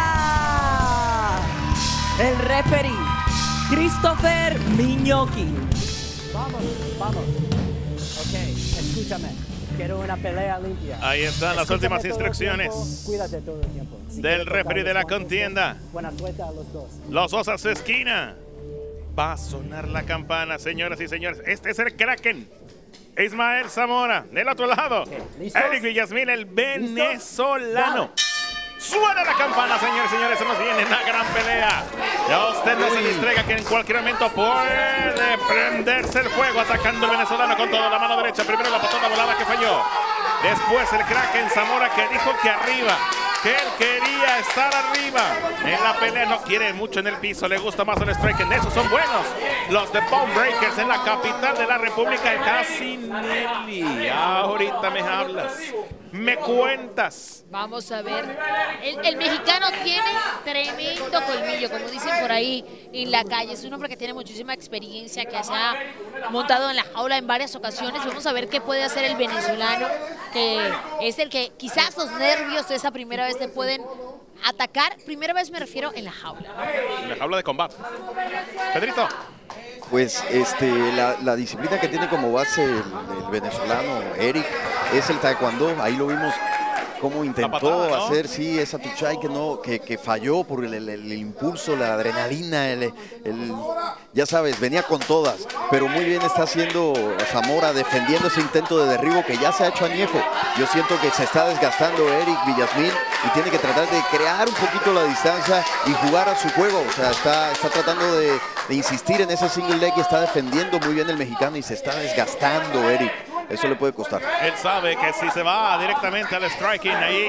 El referee, Christopher Miñoki. Vamos, vamos. Ok, escúchame. Quiero una pelea limpia. Ahí están las últimas instrucciones. Cuídate todo el tiempo. Del referee de la contienda. Buena suerte a los dos. Los dos a su esquina. Va a sonar la campana, señoras y señores. Este es el Kraken. Ismael Zamora. Del otro lado, okay, Eric Villasmil, el venezolano. Suena la campana, señores y señores, se nos viene una gran pelea. Ya usted no se distraiga que en cualquier momento puede prenderse el fuego atacando al venezolano con toda la mano derecha. Primero la patada volada que falló. Después el Kraken Zamora que dijo que arriba, que él quería estar arriba. En la pelea no quiere mucho en el piso, le gusta más el striking. Esos son buenos. Los de Bone Breakers en la capital de la República de Casinelli. Ahorita me hablas. Me cuentas. Vamos a ver. El, el mexicano tiene tremendo colmillo, como dicen por ahí en la calle. Es un hombre que tiene muchísima experiencia, que se ha montado en la jaula en varias ocasiones. Vamos a ver qué puede hacer el venezolano, que es el que quizás los nervios de esa primera vez te pueden atacar. Primera vez me refiero en la jaula. En la jaula de combate. Pedrito. Pues este, la, la disciplina que tiene como base el, el venezolano Eric es el taekwondo. Ahí lo vimos cómo intentó patada, ¿no? hacer, sí, esa tuchai que, no, que, que falló por el, el, el impulso, la adrenalina, el, el, ya sabes, venía con todas. Pero muy bien está haciendo Zamora defendiendo ese intento de derribo que ya se ha hecho añejo. Yo siento que se está desgastando Eric Villasmil y tiene que tratar de crear un poquito la distancia y jugar a su juego. O sea, está, está tratando de, de insistir en ese single leg y está defendiendo muy bien el mexicano y se está desgastando Eric. Eso le puede costar. Él sabe que si se va directamente al striking ahí,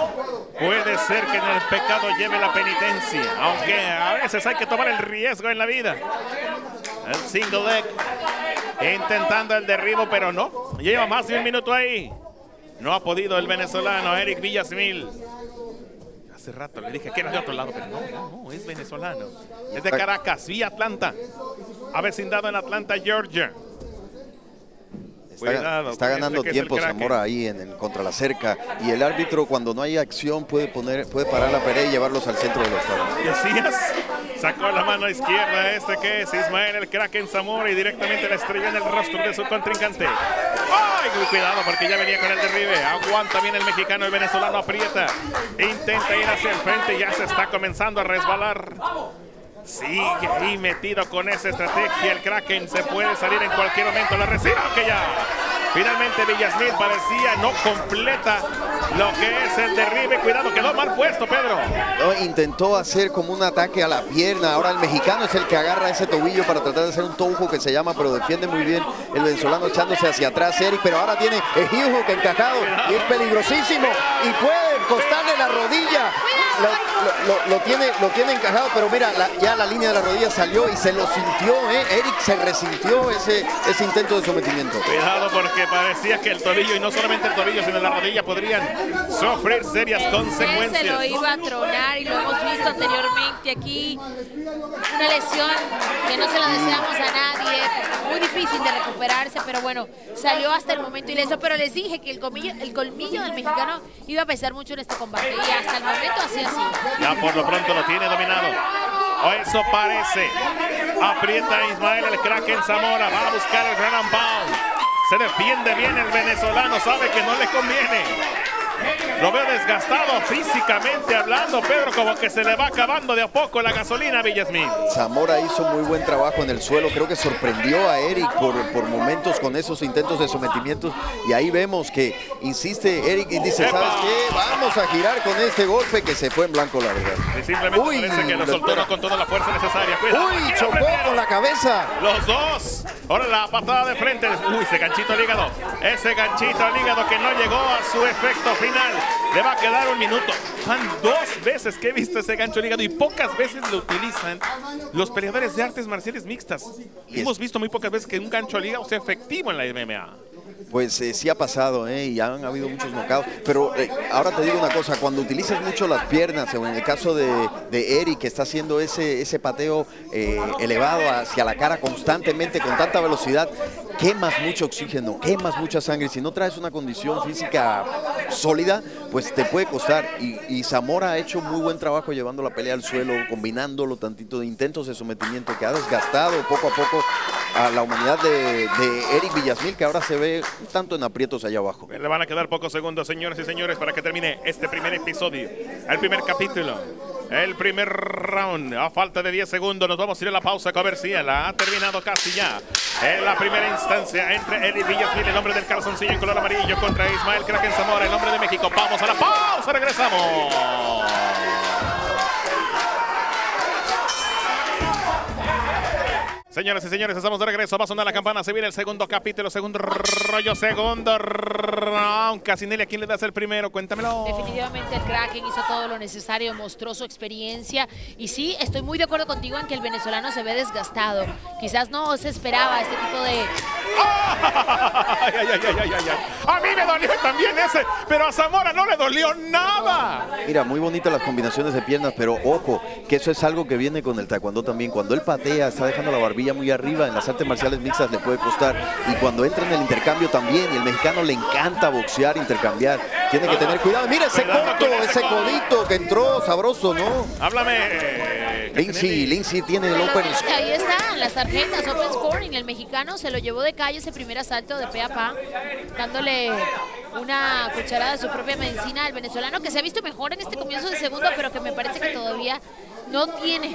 puede ser que en el pecado lleve la penitencia. Aunque a veces hay que tomar el riesgo en la vida. El single leg, intentando el derribo, pero no. Lleva más de un minuto ahí. No ha podido el venezolano Eric Villasmil. Hace rato le dije que era de otro lado, pero no, no, no, es venezolano. Es de Caracas, vía Atlanta. Ha vecindado en Atlanta, Georgia. Está, Cuidado, está ganando tiempo Zamora ahí en, en contra la cerca y el árbitro cuando no hay acción puede poner puede parar la pelea y llevarlos al centro de los tablas. Decías, sacó la mano izquierda este que es Ismael el Kraken Zamora y directamente le estrelló en el rostro de su contrincante. ¡Ay! Cuidado porque ya venía con el derribe. Aguanta bien el mexicano, el venezolano aprieta. Intenta ir hacia el frente y ya se está comenzando a resbalar. Sigue ahí metido con esa estrategia. El Kraken se puede salir en cualquier momento. La recibe, aunque ya finalmente Villasmil parecía no completa lo que es el derribe. Cuidado, quedó mal puesto, Pedro. No, intentó hacer como un ataque a la pierna. Ahora el mexicano es el que agarra ese tobillo para tratar de hacer un toe hook que se llama, pero defiende muy bien el venezolano echándose hacia atrás, Eric. Pero ahora tiene el heel hook encajado y es peligrosísimo y puede costarle la rodilla. Lo, lo, lo, lo, tiene, lo tiene encajado, pero mira, la, ya la línea de la rodilla salió y se lo sintió, ¿eh? Eric se resintió ese, ese intento de sometimiento. Cuidado porque parecía que el tobillo, y no solamente el tobillo, sino la rodilla, podrían sufrir serias el consecuencias. Se lo iba a tronar y lo hemos visto anteriormente aquí. Una lesión que no se la deseamos a nadie. Muy difícil de recuperarse, pero bueno, salió hasta el momento ileso. Pero les dije que el colmillo, el colmillo del mexicano iba a pesar mucho en este combate y hasta el momento así ha sido. Ya por lo pronto lo tiene dominado. O eso parece. Aprieta a Ismael el Kraken Zamora. Va a buscar el ground and pound. Se defiende bien el venezolano. Sabe que no le conviene. Lo veo desgastado físicamente hablando, Pedro, como que se le va acabando de a poco la gasolina a Villasmil. Zamora hizo muy buen trabajo en el suelo, creo que sorprendió a Eric por, por momentos con esos intentos de sometimientos y ahí vemos que insiste Eric y dice, ¡epa! ¿sabes qué? Vamos a girar con este golpe que se fue en blanco, la verdad. Y simplemente Uy, parece que lo soltó no con toda la fuerza necesaria. Cuidado, Uy, chocó con la cabeza. Los dos. Ahora la patada de frente. Uy, ese ganchito al hígado. Ese ganchito al hígado que no llegó a su efecto final. Le va a quedar un minuto. Van dos veces que he visto ese gancho al hígado y pocas veces lo utilizan los peleadores de artes marciales mixtas. Y Hemos es... visto muy pocas veces que un gancho al hígado sea efectivo en la M M A. Pues eh, sí ha pasado, ¿eh? Y han habido muchos knockouts. Pero eh, ahora te digo una cosa, cuando utilizas mucho las piernas, o en el caso de, de Eric, que está haciendo ese, ese pateo eh, elevado hacia la cara constantemente, con tanta velocidad, quemas mucho oxígeno, quemas mucha sangre. Si no traes una condición física sólida, pues te puede costar. Y, y Zamora ha hecho muy buen trabajo llevando la pelea al suelo, combinándolo tantito de intentos de sometimiento que ha desgastado poco a poco a la humanidad de, de Eric Villasmil, que ahora se ve un tanto en aprietos allá abajo. Le van a quedar pocos segundos, señores y señores, para que termine este primer episodio, el primer capítulo, el primer round. A falta de diez segundos nos vamos a ir a la pausa comercial. Ha terminado casi ya en la primera instancia entre Eric Villasmil, el hombre del calzoncillo en color amarillo, contra Ismael Kraken Zamora, el hombre de México. Vamos a la pausa, regresamos. Señoras y señores, estamos de regreso. Va a sonar la campana. Se viene el segundo capítulo, segundo rollo, segundo round. Casinelli, ¿a quién le das el primero? Cuéntamelo. Definitivamente el Kraken hizo todo lo necesario, mostró su experiencia. Y sí, estoy muy de acuerdo contigo en que el venezolano se ve desgastado. Quizás no se esperaba este tipo de... Ay, ay, ay, ay, ay, ay. A mí me dolió también ese, pero a Zamora no le dolió nada. Mira, muy bonitas las combinaciones de piernas, pero ojo, que eso es algo que viene con el taekwondo también. Cuando él patea, está dejando la barbilla muy arriba, en las artes marciales mixtas le puede costar. Y cuando entra en el intercambio también, y el mexicano le encanta boxear, intercambiar. Tiene que tener cuidado. Mira ese corto, ese codito que entró sabroso, ¿no? Háblame. Lindsay, Lindsay tiene el open. Ahí están las tarjetas, open scoring. El mexicano se lo llevó de calle ese primer asalto de pe a pa, dándole una cucharada de su propia medicina al venezolano, que se ha visto mejor en este comienzo de segundo, pero que me parece que todavía no tiene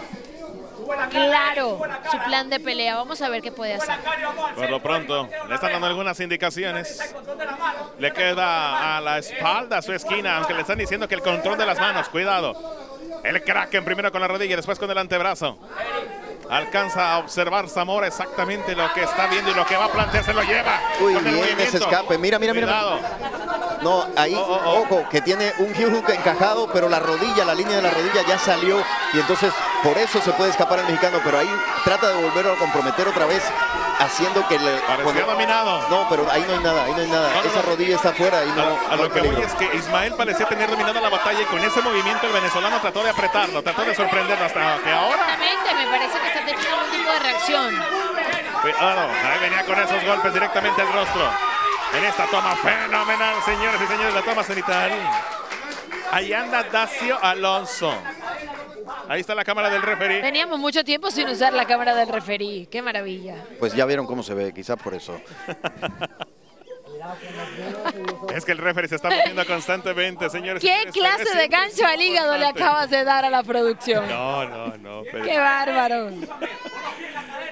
claro su plan de pelea. Vamos a ver qué puede hacer. Por lo pronto, le están dando algunas indicaciones. Le queda a la espalda, a su esquina, aunque le están diciendo que el control de las manos. Cuidado. El Kraken primero con la rodilla y después con el antebrazo. Alcanza a observar Zamora exactamente lo que está viendo y lo que va a plantear, se lo lleva. Uy, bien ese escape. Mira, mira, mira. Cuidado. No, ahí, oh, oh, oh. ojo, que tiene un heel hook encajado, pero la rodilla, la línea de la rodilla ya salió. Y entonces, por eso se puede escapar el mexicano. Pero ahí trata de volverlo a comprometer otra vez, haciendo que le... Parecía cuando, dominado. No, pero ahí no hay nada, ahí no hay nada. No, no, Esa no. rodilla está afuera y no, A, a no lo hay que voy peligro. es que Ismael parecía tener dominada la batalla y con ese movimiento el venezolano trató de apretarlo, trató de sorprenderlo hasta que ahora... Exactamente, me parece que está teniendo algún tipo de reacción. Cuidado, ahí venía con esos golpes directamente al rostro. En esta toma fenomenal, señores y señores, la toma cenital. Ahí anda Dacio Alonso. Ahí está la cámara del referee. Teníamos mucho tiempo sin usar la cámara del referee. Qué maravilla. Pues ya vieron cómo se ve, quizá por eso. Es que el referee se está moviendo constantemente, señores. ¿Qué señores, clase de siempre gancho al hígado le constante. acabas de dar a la producción? No, no, no. Pero... ¡Qué bárbaro!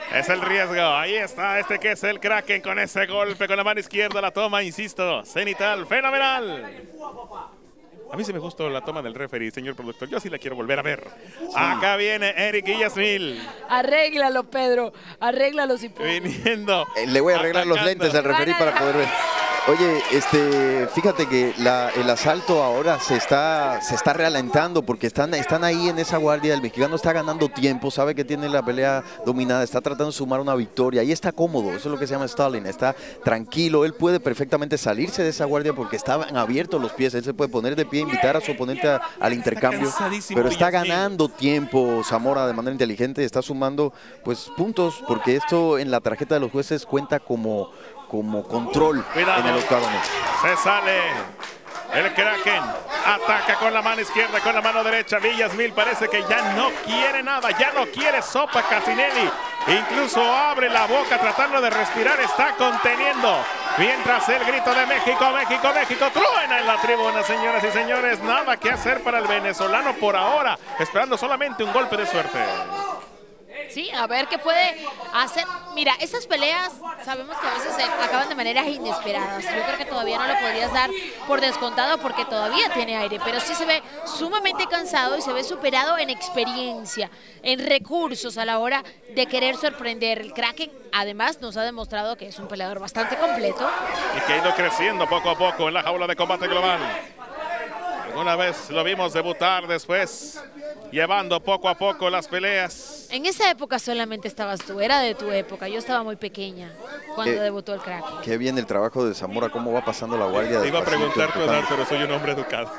Es el riesgo. Ahí está este que es el Kraken con ese golpe con la mano izquierda. La toma, insisto, cenital, fenomenal. A mí sí me gustó la toma del referee, señor productor. Yo sí la quiero volver a ver. Acá viene Eric Villasmil. Arréglalo, Pedro. Arréglalo si puedes. Viniendo. Eh, le voy a arreglar atacando. Los lentes al referee para poder ver. Oye, este, fíjate que la, el asalto ahora se está, se está realentando porque están, están ahí en esa guardia. El mexicano está ganando tiempo, sabe que tiene la pelea dominada, está tratando de sumar una victoria. Ahí está cómodo, eso es lo que se llama stalling, está tranquilo. Él puede perfectamente salirse de esa guardia porque estaban abiertos los pies. Él se puede poner de pie, invitar a su oponente a, al intercambio. Pero está ganando tiempo Zamora de manera inteligente, está sumando pues puntos porque esto en la tarjeta de los jueces cuenta como... como control. Cuidado. En el octágono. Se sale el Kraken, ataca con la mano izquierda, con la mano derecha. Villasmil parece que ya no quiere nada, ya no quiere sopa Casinelli. Incluso abre la boca tratando de respirar, está conteniendo. Mientras el grito de México, México, México truena en la tribuna, señoras y señores. Nada que hacer para el venezolano por ahora, esperando solamente un golpe de suerte. Sí, a ver qué puede hacer. Mira, estas peleas sabemos que a veces se acaban de maneras inesperadas. Yo creo que todavía no lo podrías dar por descontado porque todavía tiene aire, pero sí se ve sumamente cansado y se ve superado en experiencia, en recursos a la hora de querer sorprender. El Kraken además nos ha demostrado que es un peleador bastante completo. Y que ha ido creciendo poco a poco en la jaula de combate global. Alguna vez lo vimos debutar, después llevando poco a poco las peleas. En esa época solamente estabas tú, era de tu época. Yo estaba muy pequeña cuando qué, debutó el Kraken. Qué bien el trabajo de Zamora, cómo va pasando la guardia. Te iba a preguntar tu edad, pero soy un hombre educado.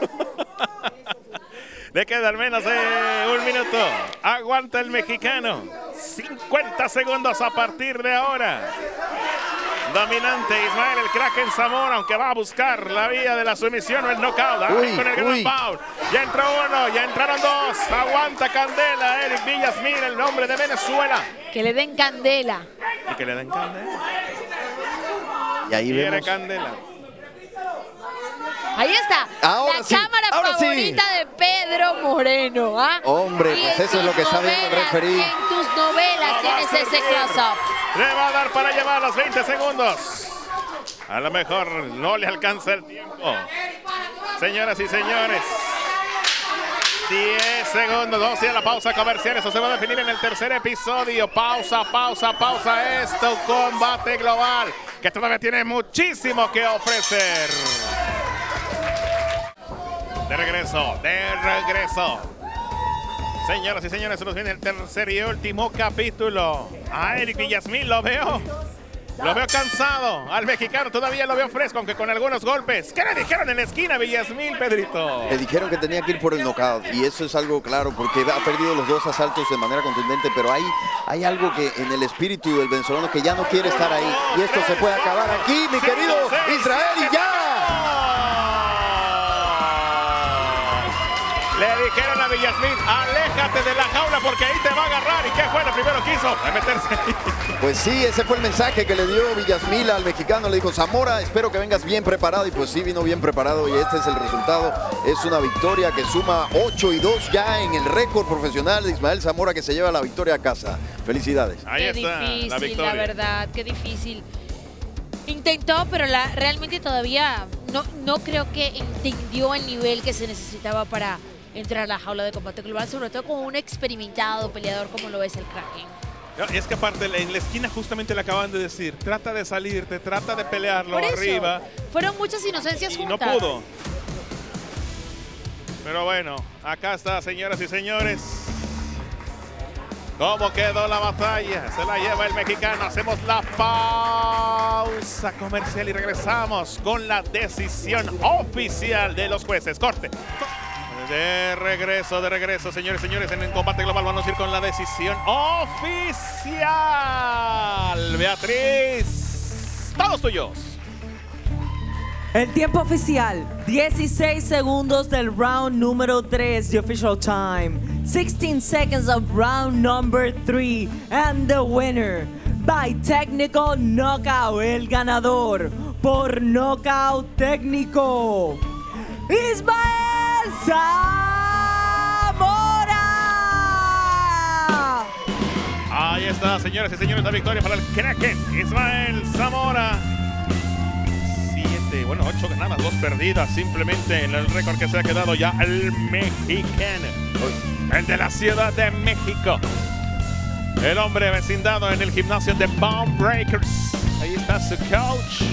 Le queda al menos eh, un minuto. Aguanta el mexicano. cincuenta segundos a partir de ahora. Dominante Ismael el Kraken Zamora, aunque va a buscar la vía de la sumisión o el knockout. Uy, con el gran pound. Ya entró uno, ya entraron dos. Aguanta candela Eric Villasmil, el nombre de Venezuela. Que le den candela. Y que le den candela. Y ahí Quiere vemos. candela. Ahí está, ahora la sí, cámara favorita sí. de Pedro Moreno. ¿ah? Hombre, y pues eso es lo que está viendo el referee. En tus novelas no tienes ese close-up. Le va a dar para llevar los veinte segundos. A lo mejor no le alcanza el tiempo. Señoras y señores, diez segundos. Vamos a ir a la pausa comercial. Eso se va a definir en el tercer episodio. Pausa, pausa, pausa. Esto, combate global, que todavía tiene muchísimo que ofrecer. De regreso, de regreso. Señoras y señores, se nos viene el tercer y último capítulo. A Eric Villasmil lo veo. Lo veo cansado. Al mexicano todavía lo veo fresco, aunque con algunos golpes. ¿Qué le dijeron en la esquina, Villasmil, Pedrito? Le dijeron que tenía que ir por el knockout. Y eso es algo claro, porque ha perdido los dos asaltos de manera contundente. Pero hay, hay algo que en el espíritu del venezolano que ya no quiere estar ahí. Y esto se puede acabar aquí, mi querido Israel, y ya. Le dijeron a Villasmil, aléjate de la jaula porque ahí te va a agarrar. ¿Y qué fue? Lo primero que hizo fue meterse ahí. Pues sí, ese fue el mensaje que le dio Villasmil al mexicano. Le dijo, Zamora, espero que vengas bien preparado. Y pues sí, vino bien preparado y este es el resultado. Es una victoria que suma ocho y dos ya en el récord profesional de Ismael Zamora, que se lleva la victoria a casa. Felicidades. Ahí qué está difícil, la la, victoria. verdad, qué difícil. Intentó, pero la, realmente todavía no, no creo que entendió el nivel que se necesitaba para entrar a la jaula de combate global, sobre todo con un experimentado peleador como lo es el Kraken. No, es que aparte en la esquina justamente le acaban de decir, trata de salirte, trata de pelearlo Por eso, arriba. fueron muchas inocencias Y juntas. no pudo. Pero bueno, acá está, señoras y señores. ¿Cómo quedó la batalla? Se la lleva el mexicano. Hacemos la pausa comercial y regresamos con la decisión oficial de los jueces. Corte. De regreso, de regreso, señores y señores, en el combate global vamos a ir con la decisión oficial. Beatriz, todos tuyos. El tiempo oficial, dieciséis segundos del round número tres, the official time. sixteen seconds of round number three. And the winner, by technical knockout, el ganador por knockout técnico, Ismael Zamora. Ahí está, señoras y señores, la victoria para el Kraken Ismael Zamora. Siete, bueno, ocho ganadas, dos perdidas, simplemente en el récord que se ha quedado ya el mexicano, el de la Ciudad de México. El hombre vecindado en el gimnasio de Bomb Breakers. Ahí está su coach.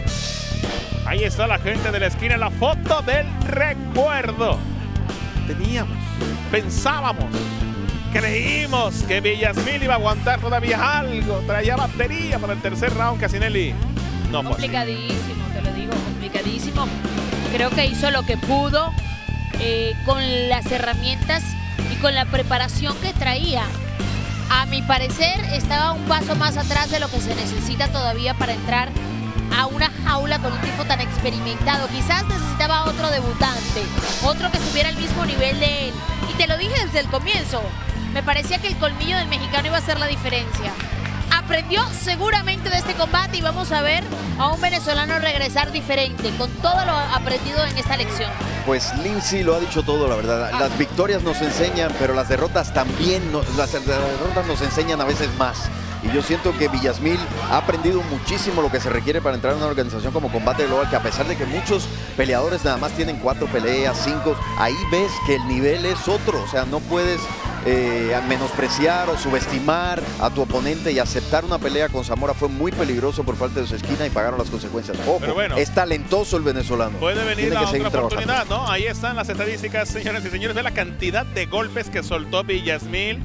Ahí está la gente de la esquina, la foto del recuerdo. Teníamos, pensábamos, creímos que Villasmil iba a aguantar todavía algo. Traía batería para el tercer round, Casinelli. No fue así. Complicadísimo, te lo digo, complicadísimo. Creo que hizo lo que pudo eh, con las herramientas y con la preparación que traía. A mi parecer, estaba un paso más atrás de lo que se necesita todavía para entrar a una jaula con un tipo tan experimentado. Quizás necesitaba otro debutante, otro que estuviera al mismo nivel de él. Y te lo dije desde el comienzo, me parecía que el colmillo del mexicano iba a hacer la diferencia. Aprendió seguramente de este combate y vamos a ver a un venezolano regresar diferente, con todo lo aprendido en esta lección. Pues Lindsay lo ha dicho todo, la verdad. Las victorias nos enseñan, pero las derrotas también, no, las derrotas nos enseñan a veces más. Y yo siento que Villasmil ha aprendido muchísimo lo que se requiere para entrar en una organización como Combate Global, que a pesar de que muchos peleadores nada más tienen cuatro peleas, cinco, ahí ves que el nivel es otro. O sea, no puedes eh, menospreciar o subestimar a tu oponente, y aceptar una pelea con Zamora fue muy peligroso por parte de su esquina y pagaron las consecuencias. Ojo, pero bueno, es talentoso el venezolano. Puede venir Tiene la que otra seguir oportunidad, trabajando. ¿no? Ahí están las estadísticas, señoras y señores, de la cantidad de golpes que soltó Villasmil.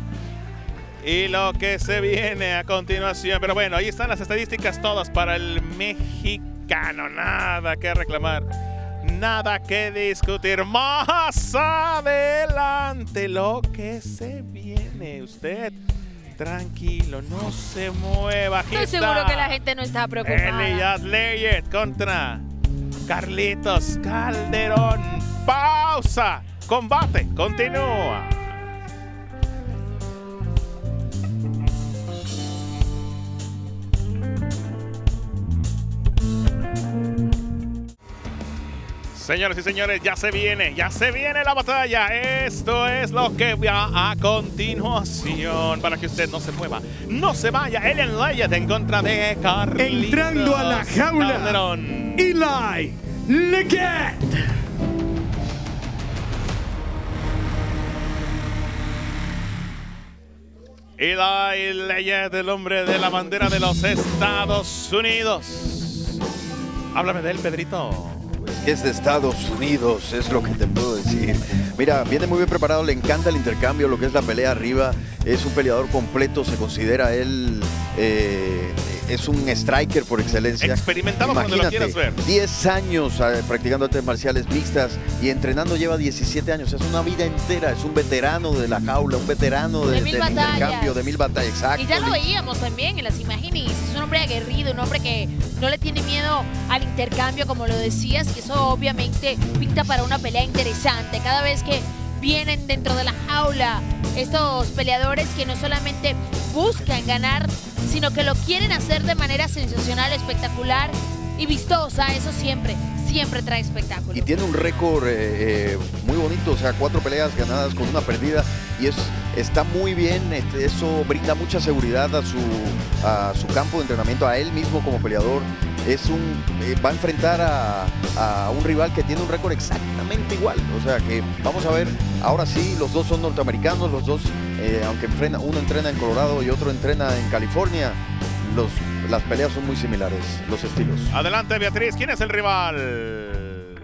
Y lo que se viene a continuación. Pero bueno, ahí están las estadísticas todas para el mexicano. Nada que reclamar, nada que discutir. Más adelante lo que se viene. Usted tranquilo, no se mueva. Aquí Estoy está seguro que la gente no está preocupada. Elías Leyet contra Carlitos Calderón. Pausa. Combate continúa. Señoras y señores, ya se viene, ya se viene la batalla. Esto es lo que va a continuación. Para que usted no se mueva, no se vaya. Elian Leyet en contra de Carlitos. Entrando a la jaula, Calderón. Eli Leyet. Eli Leyet, el hombre de la bandera de los Estados Unidos. Háblame de él, Pedrito. Es de Estados Unidos, es lo que te puedo decir. Mira, viene muy bien preparado, le encanta el intercambio, lo que es la pelea arriba. Es un peleador completo, se considera él, eh, es un striker por excelencia. Experimentado cuando lo quieras ver. diez años eh, practicando artes marciales mixtas y entrenando lleva diecisiete años. Es una vida entera, es un veterano de la jaula, un veterano de, De mil del batallas. intercambio, de mil batallas, exacto. Y ya lo veíamos también en las imágenes. Es un hombre aguerrido, un hombre que no le tiene miedo al intercambio, como lo decías, que eso obviamente pinta para una pelea interesante. Cada vez que vienen dentro de la jaula estos peleadores que no solamente buscan ganar, sino que lo quieren hacer de manera sensacional, espectacular y vistosa. Eso siempre, siempre trae espectáculo. Y tiene un récord eh, eh, muy bonito, o sea, cuatro peleas ganadas con una perdida, y es, está muy bien. Este, eso brinda mucha seguridad a su, a su campo de entrenamiento, a él mismo como peleador. Es un, eh, va a enfrentar a, a un rival que tiene un récord exactamente igual. O sea que vamos a ver, ahora sí, los dos son norteamericanos, los dos, eh, aunque enfrena, uno entrena en Colorado y otro entrena en California, los, las peleas son muy similares, los estilos. Adelante, Beatriz, ¿quién es el rival?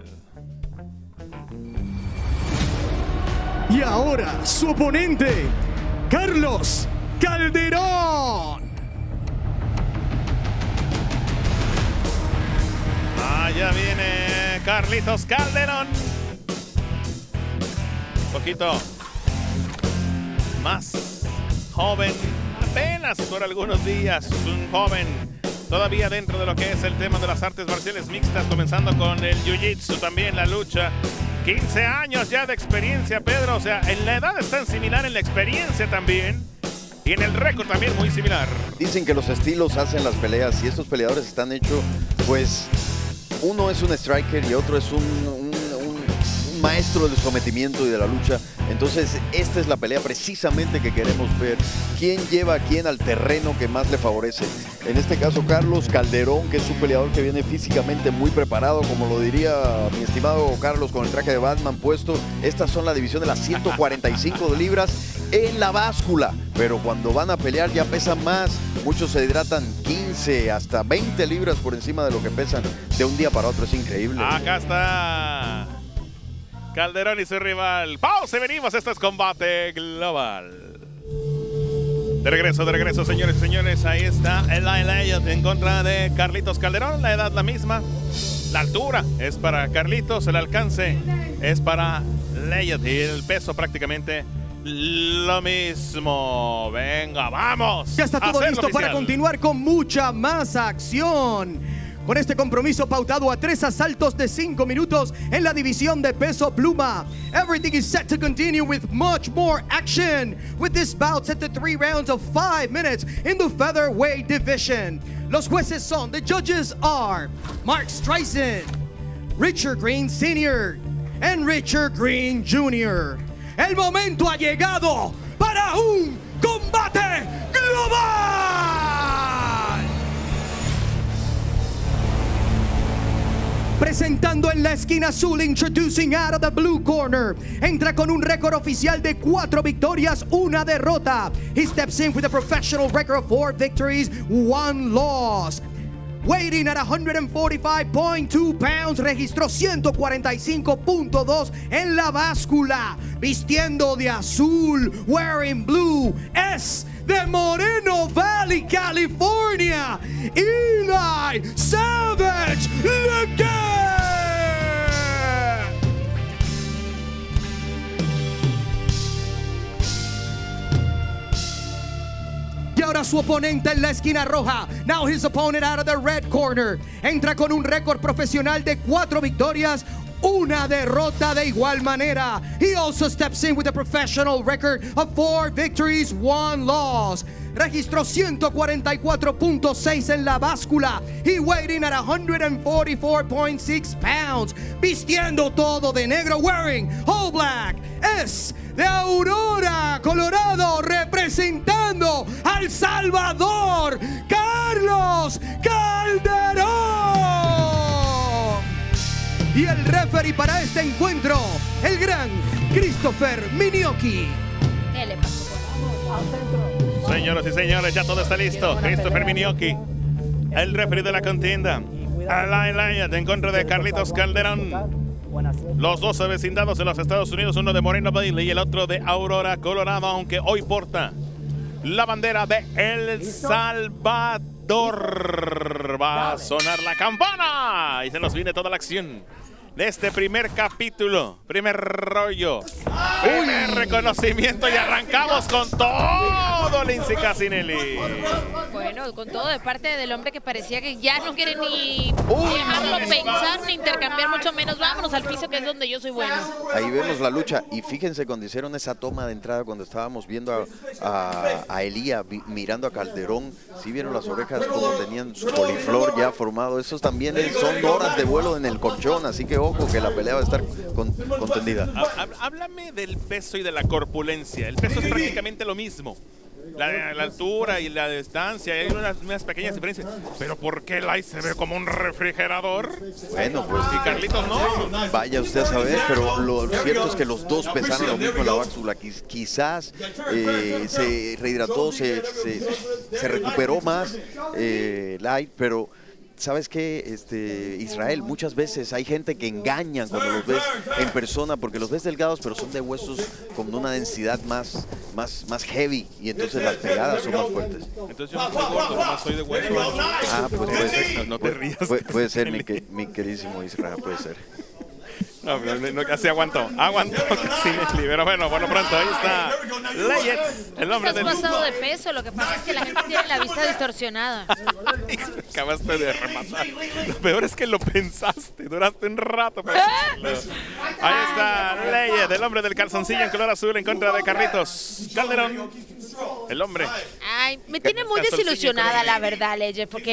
Y ahora su oponente, Carlos Calderón. Allá viene Carlitos Calderón. Un poquito más joven, apenas por algunos días, un joven todavía dentro de lo que es el tema de las artes marciales mixtas, comenzando con el jiu-jitsu, también la lucha. quince años ya de experiencia, Pedro. O sea, en la edad es tan similar, en la experiencia también. Y en el récord también muy similar. Dicen que los estilos hacen las peleas, y estos peleadores están hechos, pues, uno es un striker y otro es un, un, un, un maestro del sometimiento y de la lucha. Entonces, esta es la pelea precisamente que queremos ver. ¿Quién lleva a quién al terreno que más le favorece? En este caso, Carlos Calderón, que es un peleador que viene físicamente muy preparado, como lo diría mi estimado Carlos con el traje de Batman puesto. Estas son la división de las ciento cuarenta y cinco libras en la báscula, pero cuando van a pelear ya pesan más. Muchos se hidratan quince hasta veinte libras por encima de lo que pesan de un día para otro. Es increíble. Acá está Calderón y su rival. Pausa y venimos. Esto es Combate Global. De regreso, de regreso, señores y señores. Ahí está Eli Elliott en contra de Carlitos Calderón. La edad la misma. La altura es para Carlitos. El alcance es para Elliott. Y el peso prácticamente lo mismo. Venga, vamos. Ya está todo listo para continuar con mucha más acción. Con este compromiso pautado a tres asaltos de cinco minutos en la división de peso pluma. Everything is set to continue with much more action. With this bout set to three rounds of five minutes in the featherweight division. Los jueces son, the judges are Mark Streisand, Richard Green Senior and Richard Green Junior El momento ha llegado para un combate global. Presentando en la esquina azul, introducing out of the blue corner. Entra con un récord oficial de cuatro victorias, una derrota. He steps in with a professional record of four victories, one loss. Weighing at one forty-five point two pounds, registró ciento cuarenta y cinco punto dos en la báscula. Vistiendo de azul, wearing blue, es de Moreno Valley, California, Eli Savage Legend. Y ahora su oponente en la esquina roja. Now his opponent out of the red corner. Entra con un récord profesional de cuatro victorias, una derrota de igual manera. He also steps in with a professional record of four victories, one loss. Registró ciento cuarenta y cuatro punto seis en la báscula. He weighed in at one forty-four point six pounds. Vistiendo todo de negro, wearing all black. Es de Aurora, Colorado, representando al Salvador, Carlos Calderón. Y el referee para este encuentro, el gran Christopher Minioki. ¿Qué le pasó? Señoras y señores, ya todo está listo. Christopher Minioki, el referee de la contienda. Eli Elliott en contra de Carlitos Calderón. Los dos vecindados de los Estados Unidos, uno de Moreno Valley y el otro de Aurora, Colorado, aunque hoy porta la bandera de El Salvador. Va a sonar la campana y se nos viene toda la acción de este primer capítulo, primer rollo, primer reconocimiento y arrancamos con todo, Lindsay Casinelli. Bueno, con todo de parte del hombre que parecía que ya no quiere ni dejarlo pensar ni intercambiar, mucho menos. Vámonos al piso, que es donde yo soy bueno. Ahí vemos la lucha y fíjense cuando hicieron esa toma de entrada, cuando estábamos viendo a, a, a Elía mirando a Calderón, sí vieron las orejas como tenían su coliflor ya formado. Esos también son horas de vuelo en el colchón, así que ojo que la pelea va a estar con, contendida. Háblame del peso y de la corpulencia. El peso es prácticamente lo mismo. La, la altura y la distancia, hay unas, unas pequeñas diferencias. Pero ¿por qué Eli se ve como un refrigerador? Bueno, pues... Y Carlitos no. Vaya usted a saber, pero lo cierto es que los dos pesaron lo mismo en la báscula. Quizás eh, se rehidrató, se, se, se recuperó más eh, Eli, pero... ¿Sabes qué, este, Israel? Muchas veces hay gente que engañan cuando los ves en persona porque los ves delgados, pero son de huesos con una densidad más, más, más heavy y entonces las pegadas son más fuertes. Entonces yo no soy gordo, nomás soy de huesos. Ah, pues puede ser. No, no te rías. Puede, puede ser, mi, que, mi queridísimo Israel, puede ser. No, no, no, casi aguantó, aguantó Casinelli, pero bueno, por lo pronto ahí está Leyet, el hombre del... Estás pasado de peso, lo que pasa es que la gente tiene la vista distorsionada. Acabaste de rematar. Lo peor es que lo pensaste, duraste un rato para decirlo. Ahí está Leyet, el hombre del calzoncillo en color azul en contra de Carlitos Calderón. El hombre. Ay, me tiene muy desilusionada, la verdad, Leyet, porque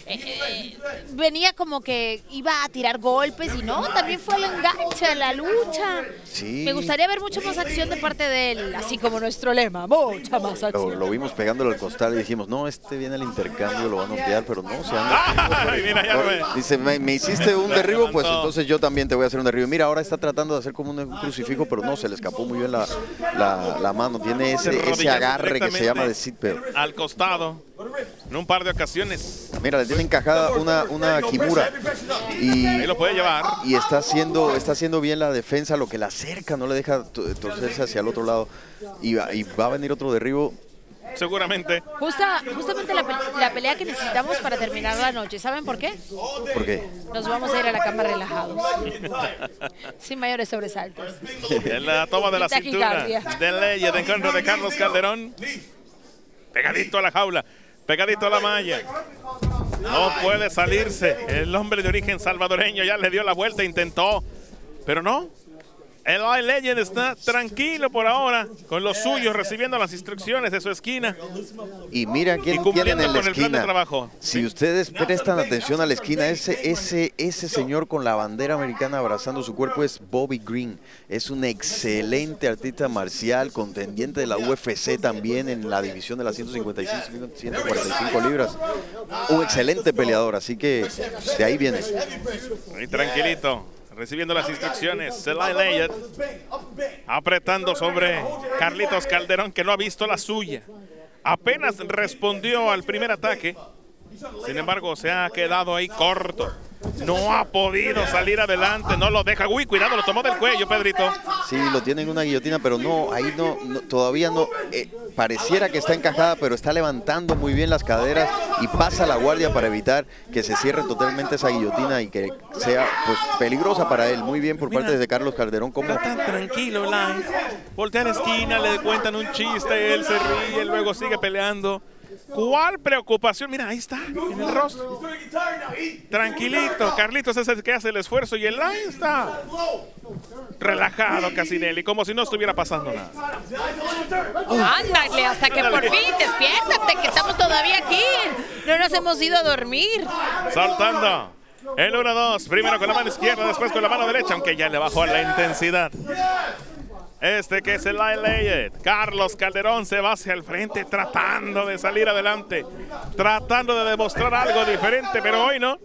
eh, venía como que iba a tirar golpes y no, también fue el enganche, a la lucha. Sí. Me gustaría ver mucha más acción de parte de él, así como nuestro lema, mucha más Lo, acción. lo vimos pegándole al costal y dijimos, no, este viene al intercambio, lo va a noquear, pero no, se anda. Ay, mira, ya lo ve. Dice, me, me hiciste un derribo, pues entonces yo también te voy a hacer un derribo. Mira, ahora está tratando de hacer como un crucifijo, pero no, se le escapó muy bien la, la, la mano. Tiene ese, ese agarre que se llama de seatbelt. Al costado, en un par de ocasiones. Mira, le tiene encajada una, una kimura. Y, Ahí lo puede llevar. y está haciendo, está haciendo bien la defensa, lo que la acerca, no le deja torcerse hacia el otro lado. Y, va- y va a venir otro derribo. Seguramente. Justa, justamente la, pe- la pelea que necesitamos para terminar la noche. ¿Saben por qué? ¿Por qué? Nos vamos a ir a la cama relajados. Sin mayores sobresaltos. En la toma de la cintura Taquicardia. de Leyes en contra de Carlos Calderón. Pegadito a la jaula, pegadito a la malla. No puede salirse. El hombre de origen salvadoreño ya le dio la vuelta, intentó, pero no. El I Legend está tranquilo por ahora, con los suyos, recibiendo las instrucciones de su esquina. Y mira quién Y tienen cumpliendo en la con el plan de esquina. trabajo. Si ustedes prestan atención a la esquina, ese, ese, ese señor con la bandera americana abrazando su cuerpo es Bobby Green. Es un excelente artista marcial, contendiente de la U F C también en la división de las ciento cincuenta y cinco, ciento cuarenta y cinco libras. Un excelente peleador, así que de ahí viene. Ahí tranquilito, recibiendo las instrucciones. Eli Leyes apretando sobre Carlitos Calderón, que no ha visto la suya. Apenas respondió al primer ataque. Sin embargo, se ha quedado ahí corto. No ha podido salir adelante, no lo deja. Uy, cuidado, lo tomó del cuello, Pedrito. Sí, lo tiene en una guillotina, pero no, ahí no, no todavía no. Eh, pareciera que está encajada, pero está levantando muy bien las caderas y pasa la guardia para evitar que se cierre totalmente esa guillotina y que sea pues peligrosa para él. Muy bien por parte de Carlos Calderón. Como Está tan tranquilo, Lai. Voltea a la esquina, le cuentan un chiste, él se ríe, luego sigue peleando. ¿Cuál preocupación? Mira, ahí está, en el rostro. Tranquilito, Carlitos es el que hace el esfuerzo y el ahí está. Relajado, Casinelli, como si no estuviera pasando nada. Ándale, hasta que por fin despiértate, que estamos todavía aquí. No nos hemos ido a dormir. Soltando. El uno dos, primero con la mano izquierda, después con la mano derecha, aunque ya le bajó la intensidad. Este que es el I Leyes. Carlos Calderón se va hacia el frente tratando de salir adelante, tratando de demostrar algo diferente, pero hoy no.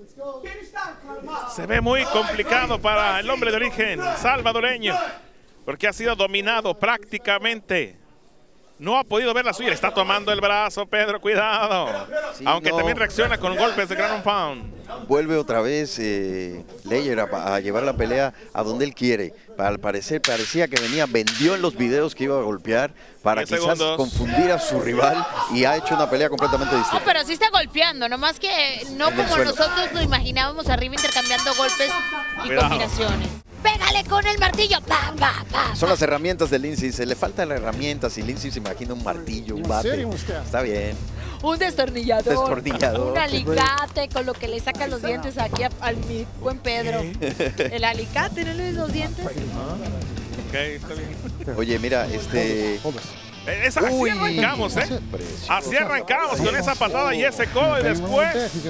Se ve muy complicado para el hombre de origen salvadoreño, porque ha sido dominado prácticamente. No ha podido ver la suya, le está tomando el brazo, Pedro, cuidado. Sí, Aunque no. también reacciona con golpes de ground and pound. vuelve otra vez eh, Leyer a, a llevar la pelea a donde él quiere. Al parecer parecía que venía, vendió en los videos que iba a golpear para diez quizás segundos. confundir a su rival y ha hecho una pelea completamente No, distinta. pero sí está golpeando, nomás que no En el como suelo. nosotros lo imaginábamos arriba intercambiando golpes y Cuidado. combinaciones. ¡Pégale con el martillo! ¡Pam, pam, pam! Son las herramientas de Lindsay, se le faltan las herramientas y Lindsay se imagina un martillo, un bate. Está bien. Un destornillador. Destornillador. Un alicate con lo que le sacan los dientes aquí a- al mi buen Pedro. El alicate, ¿no le ves los dientes? Ok, está bien. Oye, mira, este... Eh, esa- así Uy. arrancamos, ¿eh? Precioso. Así arrancamos con esa patada y ese codo y después,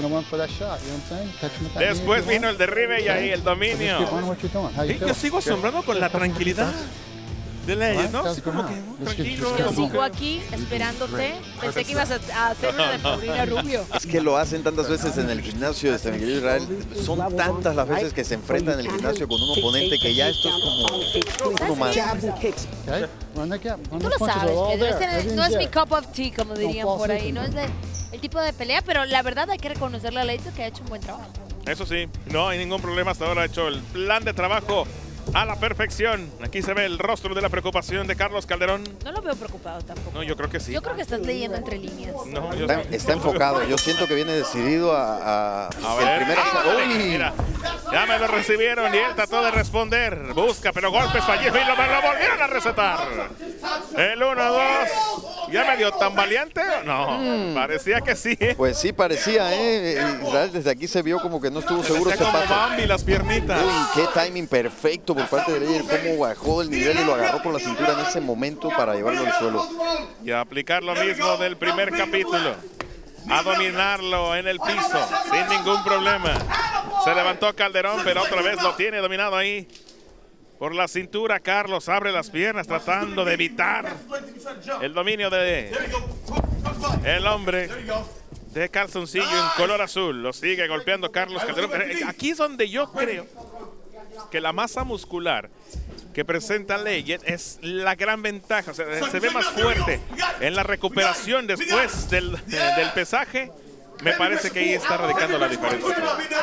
después vino el derribe y ahí el dominio. Eh, Yo sigo asombrado con la tranquilidad de Leyes, ¿no? Así como que ¿no? tranquilo. Yo como sigo que- aquí esperándote. Pensé que ibas a, a hacer una de Paulina Rubio. Es que lo hacen tantas veces en el gimnasio de San Miguel Israel. Son tantas las veces que se enfrentan en el gimnasio con un oponente que ya esto es como uno más. Tú lo sabes, Pedro. Este no es mi cup of tea, como dirían por ahí. No es de- el tipo de pelea, pero la verdad hay que reconocerle a Leito que ha hecho un buen trabajo. Eso sí, no hay ningún problema hasta ahora. Ha hecho el plan de trabajo a la perfección. Aquí se ve el rostro de la preocupación de Carlos Calderón. No lo veo preocupado tampoco. No, yo creo que sí. Yo creo que estás leyendo entre líneas. No, yo Está, está enfocado, yo siento que viene decidido a... a, A el ver, primer- ándale, ¡Uy! mira, ya me lo recibieron y él trató de responder. Busca, pero golpes fallidos y lo, me lo volvieron a recetar. El uno dos. ¿Ya medio tan valiente? No, parecía que sí. ¿eh? Pues sí, parecía, ¿eh? Israel desde aquí se vio como que no estuvo seguro Parecía este como paso. Bambi las piernitas. Uy, qué timing perfecto por parte de Leyer, cómo bajó el nivel y lo agarró por la cintura en ese momento para llevarlo al suelo. Y a aplicar lo mismo del primer capítulo. a dominarlo en el piso sin ningún problema. Se levantó Calderón, pero otra vez lo tiene dominado ahí. Por la cintura, Carlos abre las piernas tratando de evitar el dominio de el hombre de calzoncillo en color azul. Lo sigue golpeando Carlos Calderón. Aquí es donde yo creo que la masa muscular que presenta Leyet es la gran ventaja. O sea, se ve más fuerte en la recuperación después del, del pesaje. Me parece que ahí está radicando la diferencia.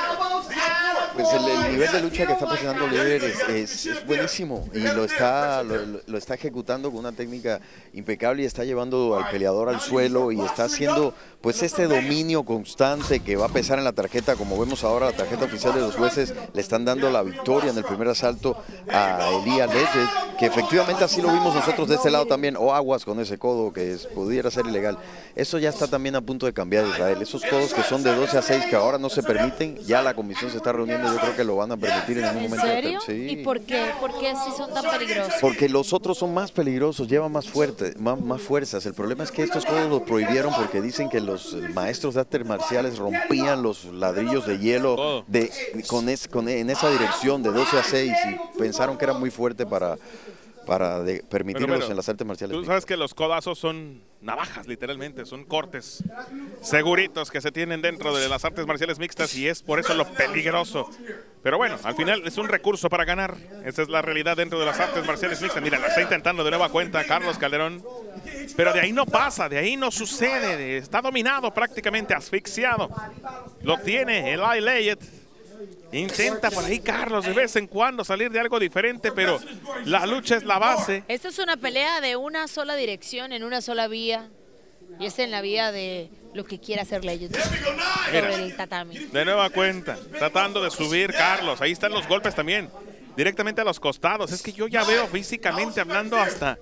Pues el, el nivel de lucha que está presionando Leyet es, es, es buenísimo y lo está, lo, lo está ejecutando con una técnica impecable y está llevando al peleador al suelo y está haciendo pues este dominio constante que va a pesar en la tarjeta. Como vemos ahora, la tarjeta oficial de los jueces le están dando la victoria en el primer asalto a Elías Leyet, que efectivamente así lo vimos nosotros de este lado también. O aguas con ese codo que es, pudiera ser ilegal. Eso ya está también a punto de cambiar, Israel. Esos codos que son de doce a seis que ahora no se permiten, ya la comisión se está reuniendo, yo creo que lo van a permitir en algún momento. ¿En serio? Sí. ¿Y por qué? ¿Por qué así son tan peligrosos? Porque los otros son más peligrosos, llevan más fuerte, más, más fuerzas. El problema es que estos codos los prohibieron porque dicen que los maestros de artes marciales rompían los ladrillos de hielo de, con es, con, en esa dirección de doce a seis y pensaron que era muy fuerte para, para de, permitirlos pero, pero, en las artes marciales. Tú sabes que los codazos son navajas, literalmente, son cortes seguritos que se tienen dentro de las artes marciales mixtas y es por eso lo peligroso. Pero bueno, al final es un recurso para ganar. Esa es la realidad dentro de las artes marciales mixtas. Mira, la está intentando de nueva cuenta Carlos Calderón. Pero de ahí no pasa, de ahí no sucede. Está dominado, prácticamente asfixiado. Lo tiene Eli Leyet. Intenta por ahí Carlos de vez en cuando salir de algo diferente, pero la lucha es la base. Esta es una pelea de una sola dirección, en una sola vía. Y es en la vía de lo que quiera hacer Leyet sobre el tatami. De nueva cuenta, tratando de subir Carlos. Ahí están los golpes también, directamente a los costados. Es que yo ya veo físicamente hablando hasta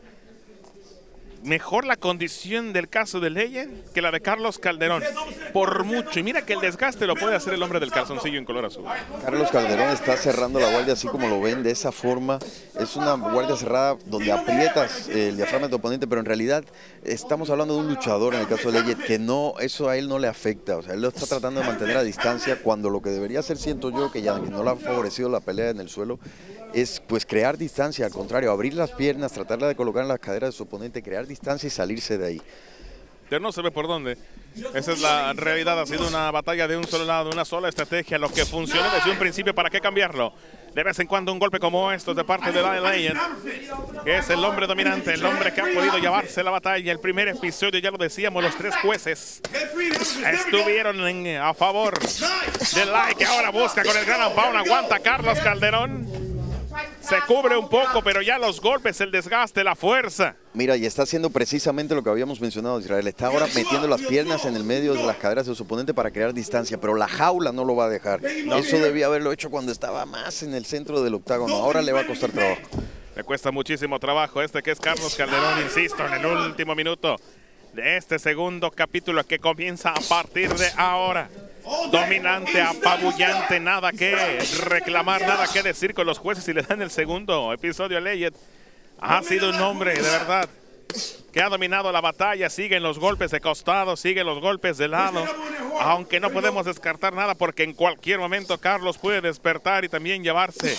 mejor la condición del caso de Leyet que la de Carlos Calderón, por mucho. Y mira que el desgaste lo puede hacer el hombre del calzoncillo en color azul. Carlos Calderón está cerrando la guardia así como lo ven, de esa forma. Es una guardia cerrada donde aprietas el diafragma de tu oponente, pero en realidad estamos hablando de un luchador en el caso de Leyet que no, eso a él no le afecta. O sea, él lo está tratando de mantener a distancia cuando lo que debería hacer, siento yo, que ya que no le ha favorecido la pelea en el suelo, es pues crear distancia, al contrario, abrir las piernas, tratarla de colocar en las caderas de su oponente, crear distancia y salirse de ahí. Pero no se ve por dónde. Esa es la realidad, ha sido una batalla de un solo lado, una sola estrategia, lo que funcionó desde un principio, ¿para qué cambiarlo? De vez en cuando un golpe como estos de parte de Eli Leyet, que es el hombre dominante, el hombre que ha podido llevarse la batalla. El primer episodio, ya lo decíamos, los tres jueces estuvieron en, a favor de Eli, que ahora busca con el gran pound, aguanta Carlos Calderón. Se cubre un poco, pero ya los golpes, el desgaste, la fuerza. Mira, y está haciendo precisamente lo que habíamos mencionado, Israel. Está ahora metiendo las piernas en el medio de las caderas de su oponente para crear distancia, pero la jaula no lo va a dejar. No. Eso debía haberlo hecho cuando estaba más en el centro del octágono. Ahora le va a costar trabajo. Le cuesta muchísimo trabajo este que es Carlos Calderón, insisto, en el último minuto de este segundo capítulo que comienza a partir de ahora. Dominante, apabullante, nada que reclamar, nada que decir con los jueces y le dan el segundo episodio a Leyet. Ha sido un hombre, de verdad, que ha dominado la batalla. Siguen los golpes de costado, siguen los golpes de lado. Aunque no podemos descartar nada porque en cualquier momento Carlos puede despertar y también llevarse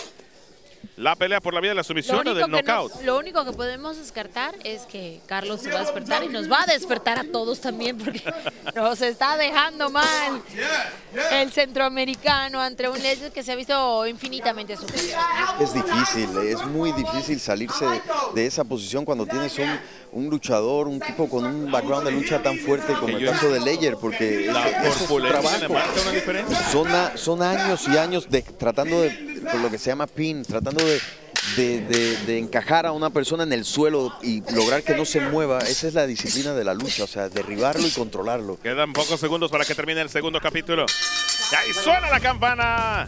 la pelea por la vía de la sumisión o del knockout. No, lo único que podemos descartar es que Carlos se va a despertar y nos va a despertar a todos también porque nos está dejando mal el centroamericano ante un Leyet que se ha visto infinitamente superior. Es difícil, es muy difícil salirse de, de esa posición cuando tienes un, un luchador, un tipo con un background de lucha tan fuerte como el caso de Leyet, porque la ese, ese es su trabajo. Una diferencia. Son, a, son años y años de tratando de, con lo que se llama pin, tratando de De, de, de encajar a una persona en el suelo y lograr que no se mueva. Esa es la disciplina de la lucha, o sea, derribarlo y controlarlo. Quedan pocos segundos para que termine el segundo capítulo. Y ahí suena la campana.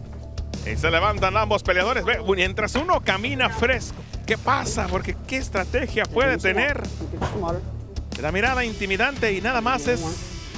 Y se levantan ambos peleadores. Ve, mientras uno camina fresco, ¿qué pasa? Porque ¿qué estrategia puede tener? La mirada intimidante y nada más es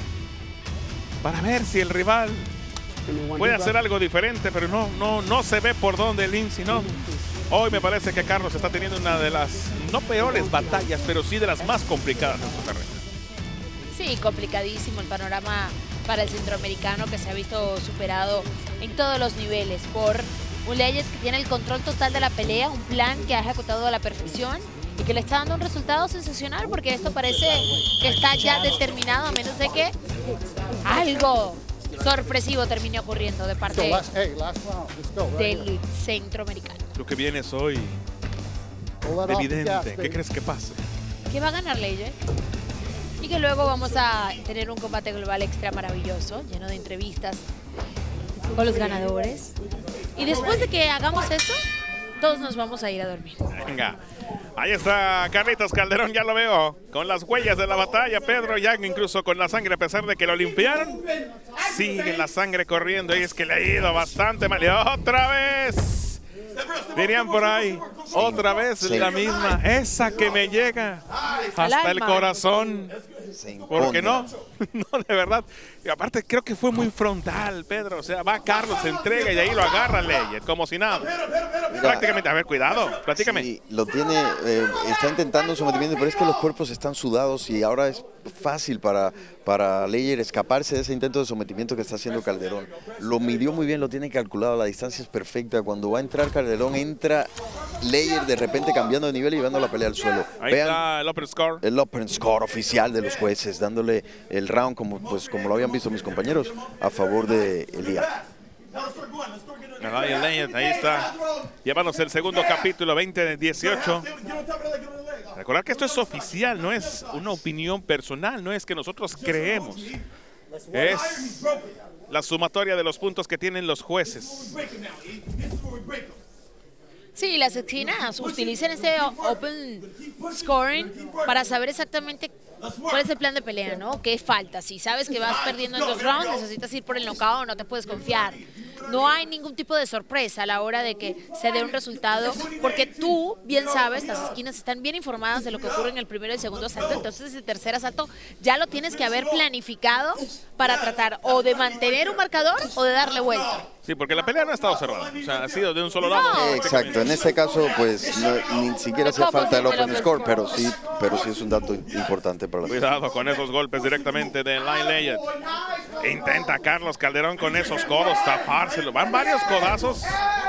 para ver si el rival puede hacer algo diferente, pero no, no, no se ve por dónde Lindsay, ¿no? Hoy me parece que Carlos está teniendo una de las, no peores batallas, pero sí de las más complicadas en su carrera. Sí, complicadísimo el panorama para el centroamericano, que se ha visto superado en todos los niveles por un Legend que tiene el control total de la pelea, un plan que ha ejecutado a la perfección y que le está dando un resultado sensacional, porque esto parece que está ya determinado, a menos de que algo sorpresivo termine ocurriendo de parte del centroamericano. Lo que viene es hoy evidente. ¿Qué crees que pase? Que va a ganar Legend y que luego vamos a tener un combate global extra maravilloso, lleno de entrevistas con los ganadores. Y después de que hagamos eso, todos nos vamos a ir a dormir. Venga, ahí está Carlitos Calderón, ya lo veo, con las huellas de la batalla. Pedro ya incluso con la sangre, a pesar de que lo limpiaron, sigue la sangre corriendo y es que le ha ido bastante mal. Y otra vez, dirían por ahí, otra vez sí. La misma, esa que me llega hasta el corazón. ¿Por qué no? No, de verdad. Y aparte creo que fue muy frontal, Pedro. O sea, va Carlos, se entrega y ahí lo agarra Legend, como si nada. Mira, prácticamente, a ver, cuidado, platícame. Sí, lo tiene, eh, está intentando un sometimiento, pero es que los cuerpos están sudados y ahora es fácil para, para Legend escaparse de ese intento de sometimiento que está haciendo Calderón. Lo midió muy bien, lo tiene calculado, la distancia es perfecta. Cuando va a entrar Calderón, entra Legend de repente cambiando de nivel y llevando la pelea al suelo. Ahí Vean está el open score. El open score oficial de los jueces, dándole el round como, pues, como lo habían visto mis compañeros, a favor de Elías. Ahí está, llevándose el segundo capítulo, veinte dieciocho. Recordar que esto es oficial, no es una opinión personal, no es que nosotros creemos. Es la sumatoria de los puntos que tienen los jueces. Sí, las esquinas utilizan este open scoring para saber exactamente cuál es el plan de pelea, ¿no? ¿Qué falta? Si sabes que vas perdiendo en los rounds, necesitas ir por el knockout, no te puedes confiar. No hay ningún tipo de sorpresa a la hora de que se dé un resultado, porque tú bien sabes, las esquinas están bien informadas de lo que ocurre en el primero y el segundo asalto, entonces ese tercer asalto ya lo tienes que haber planificado para tratar o de mantener un marcador o de darle vuelta. Sí, porque la pelea no ha estado cerrada, o sea, ha sido de un solo lado. No. Exacto, en este caso pues no, ni siquiera hace falta el open score, pero sí, pero sí es un dato importante para la Cuidado con esos golpes directamente de Line Legend. Intenta Carlos Calderón con esos codos tapárselo. Van varios codazos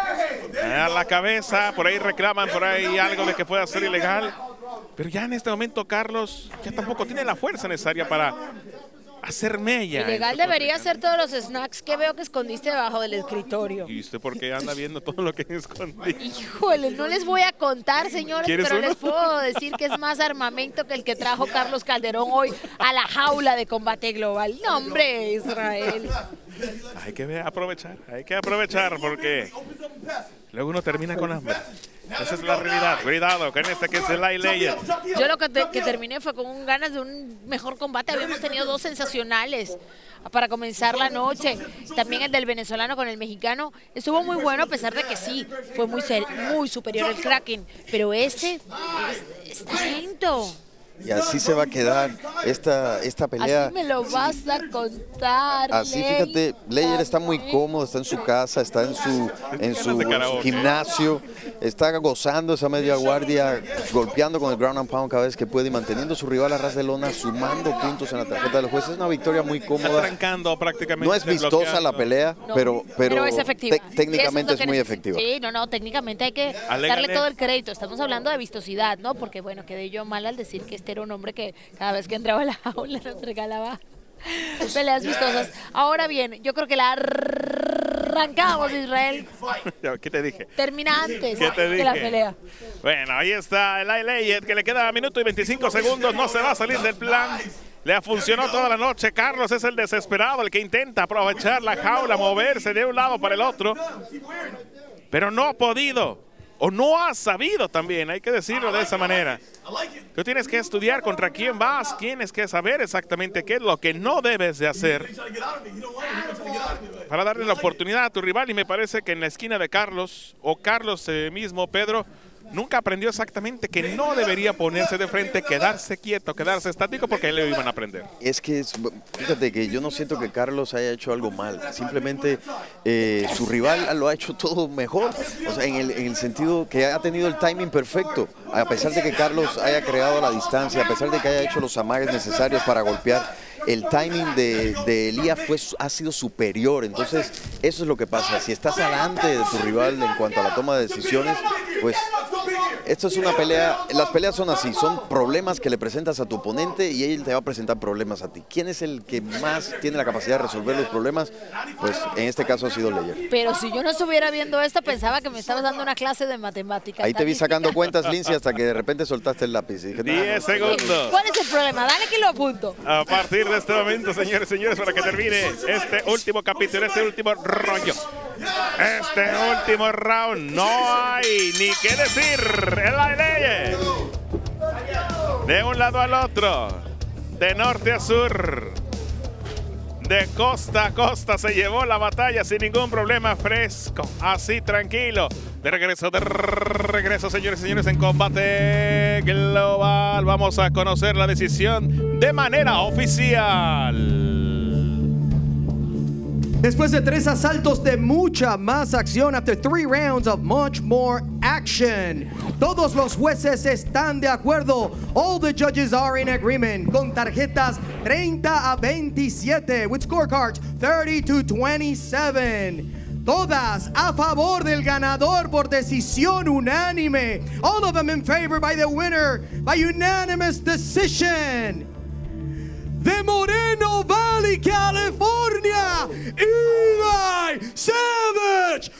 a la cabeza, por ahí reclaman por ahí algo de que pueda ser ilegal. Pero ya en este momento Carlos ya tampoco tiene la fuerza necesaria para hacer mella. Ilegal debería ser todos los snacks que veo que escondiste debajo del escritorio. ¿Y usted por qué anda viendo todo lo que escondí? Híjole, no les voy a contar, señores, pero uno? les puedo decir que es más armamento que el que trajo Carlos Calderón hoy a la jaula de combate global. No, hombre, Israel. Hay que aprovechar, hay que aprovechar porque luego uno termina con hambre. Esa es la realidad. Cuidado con este que es el Line Legend. Yo lo que, te, que terminé fue con ganas de un mejor combate. Habíamos tenido dos sensacionales para comenzar la noche. También el del venezolano con el mexicano estuvo muy bueno, a pesar de que sí, fue muy, muy superior el Kraken. Pero este es, está lento. Y así se va a quedar esta, esta pelea. Así me lo vas a contar. Así, fíjate, Legend está muy cómodo, está en su casa, está en su, en su, en su gimnasio, está gozando esa media guardia, golpeando con el ground and pound cada vez que puede y manteniendo a su rival a ras de lona, sumando puntos en la tarjeta de los jueces. Es una victoria muy cómoda. Arrancando prácticamente. No es vistosa la pelea, no, pero, pero, pero es efectiva. técnicamente es, es muy efectiva. Sí, no, no, técnicamente hay que Alégale. darle todo el crédito. Estamos hablando de vistosidad, ¿no? Porque, bueno, quedé yo mal al decir que este era un hombre que cada vez que entraba a la jaula nos regalaba peleas vistosas. Ahora bien, yo creo que la arrancamos, Israel. ¿Qué te dije? Termina antes ¿Qué te dije? de la pelea. Bueno, ahí está el Line Legend, que le queda minuto y veinticinco segundos. No se va a salir del plan. Le ha funcionado toda la noche. Carlos es el desesperado, el que intenta aprovechar la jaula, moverse de un lado para el otro. Pero no ha podido. O no has sabido también, hay que decirlo de esa manera. Tú tienes que estudiar contra quién vas, tienes que saber exactamente qué es lo que no debes de hacer para darle la oportunidad a tu rival. Y me parece que en la esquina de Carlos, o Carlos eh, mismo, Pedro, nunca aprendió exactamente que no debería ponerse de frente, quedarse quieto, quedarse estático, porque ahí le iban a aprender. Es que, es, fíjate que yo no siento que Carlos haya hecho algo mal. Simplemente eh, su rival lo ha hecho todo mejor. O sea, en el, en el sentido que ha tenido el timing perfecto. A pesar de que Carlos haya creado la distancia, a pesar de que haya hecho los amagues necesarios para golpear, el timing de, de Elías fue, ha sido superior. Entonces, eso es lo que pasa. Si estás adelante de tu rival en cuanto a la toma de decisiones, pues esto es una pelea. Las peleas son así, son problemas que le presentas a tu oponente y él te va a presentar problemas a ti. ¿Quién es el que más tiene la capacidad de resolver los problemas? Pues en este caso ha sido Layers. Pero si yo no estuviera viendo esto, pensaba que me estabas dando una clase de matemáticas. Ahí te vi sacando cuentas, Lindsay, hasta que de repente soltaste el lápiz. Y dije, no, diez segundos. ¿Cuál es el problema? Dale que lo apunto. A partir de este momento, señores y señores, para que termine este último capítulo, este último rollo, este último round, no hay ni qué decir. El Layers, de un lado al otro, de norte a sur, de costa a costa, se llevó la batalla sin ningún problema, fresco, así tranquilo. De regreso, de regreso, señores y señores, en combate global. Vamos a conocer la decisión de manera oficial. Después de tres asaltos de mucha más acción, after three rounds of much more action, todos los jueces están de acuerdo. All the judges are in agreement. Con tarjetas treinta a veintisiete, with scorecards thirty to twenty-seven. Todas a favor del ganador por decisión unánime. All of them in favor by the winner by unanimous decision. De Moreno Valley, California, Eli Savage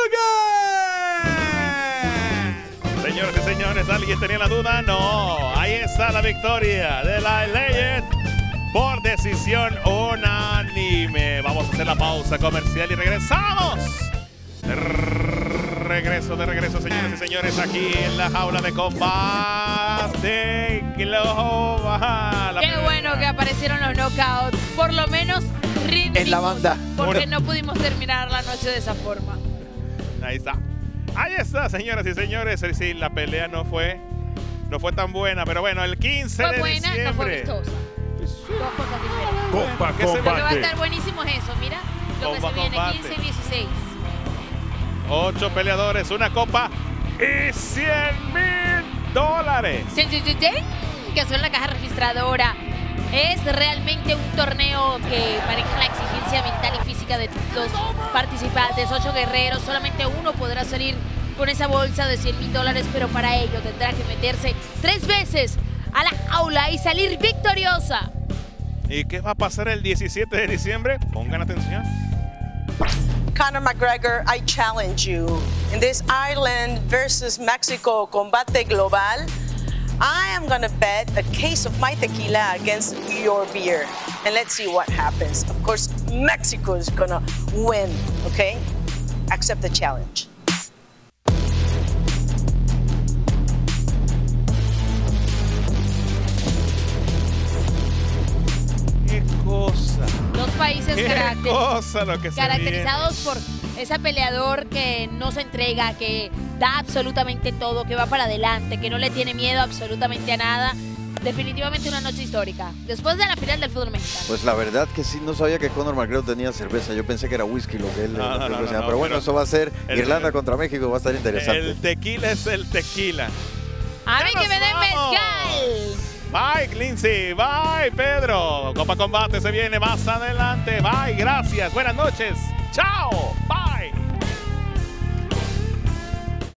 Lugan. Señores y señores, ¿alguien tenía la duda? No, ahí está la victoria de la Layers por decisión unánime. Vamos a hacer la pausa comercial y regresamos. De regreso, de regreso, señores y señores, aquí en la jaula de combate global. Qué bueno que aparecieron los knockouts, por lo menos rítmicos, en la banda. porque no pudimos terminar la noche de esa forma. Ahí está. Ahí está, señoras y señores. Sí, la pelea no fue, no fue tan buena, pero bueno, el quince fue de buena, diciembre. No fue vistosa. Dos cosas diferentes. Compa, Lo que va a combate. estar buenísimo es eso, mira. Lo Compa, que se viene combate. quince y dieciséis. Ocho peleadores, una copa y cien mil dólares. Que son la caja registradora. Es realmente un torneo que maneja la exigencia mental y física de los participantes. Ocho guerreros, solamente uno podrá salir con esa bolsa de cien mil dólares, pero para ello tendrá que meterse tres veces a la jaula y salir victoriosa. ¿Y qué va a pasar el diecisiete de diciembre? Pongan atención. Conor McGregor, I challenge you. In this Ireland versus Mexico combate global, I am gonna bet a case of my tequila against your beer. And let's see what happens. Of course, Mexico is gonna win, okay? Accept the challenge. ¡Qué cosa! Dos países ¡Qué caracter- cosa lo que se caracterizados por ese peleador que no se entrega, que da absolutamente todo, que va para adelante, que no le tiene miedo absolutamente a nada. Definitivamente una noche histórica. Después de la final del fútbol mexicano. Pues la verdad que sí, no sabía que Conor McGregor tenía cerveza. Yo pensé que era whisky lo que él... No, no, lo que no, él decía. no, pero bueno, pero eso va a ser el- Irlanda contra México, va a estar interesante. El tequila es el tequila. A mí ¡Ya que me nos den vamos! mezcal. Bye, Lindsay. Bye, Pedro. Copa Combate se viene más adelante. Bye, gracias. Buenas noches. Chao. Bye.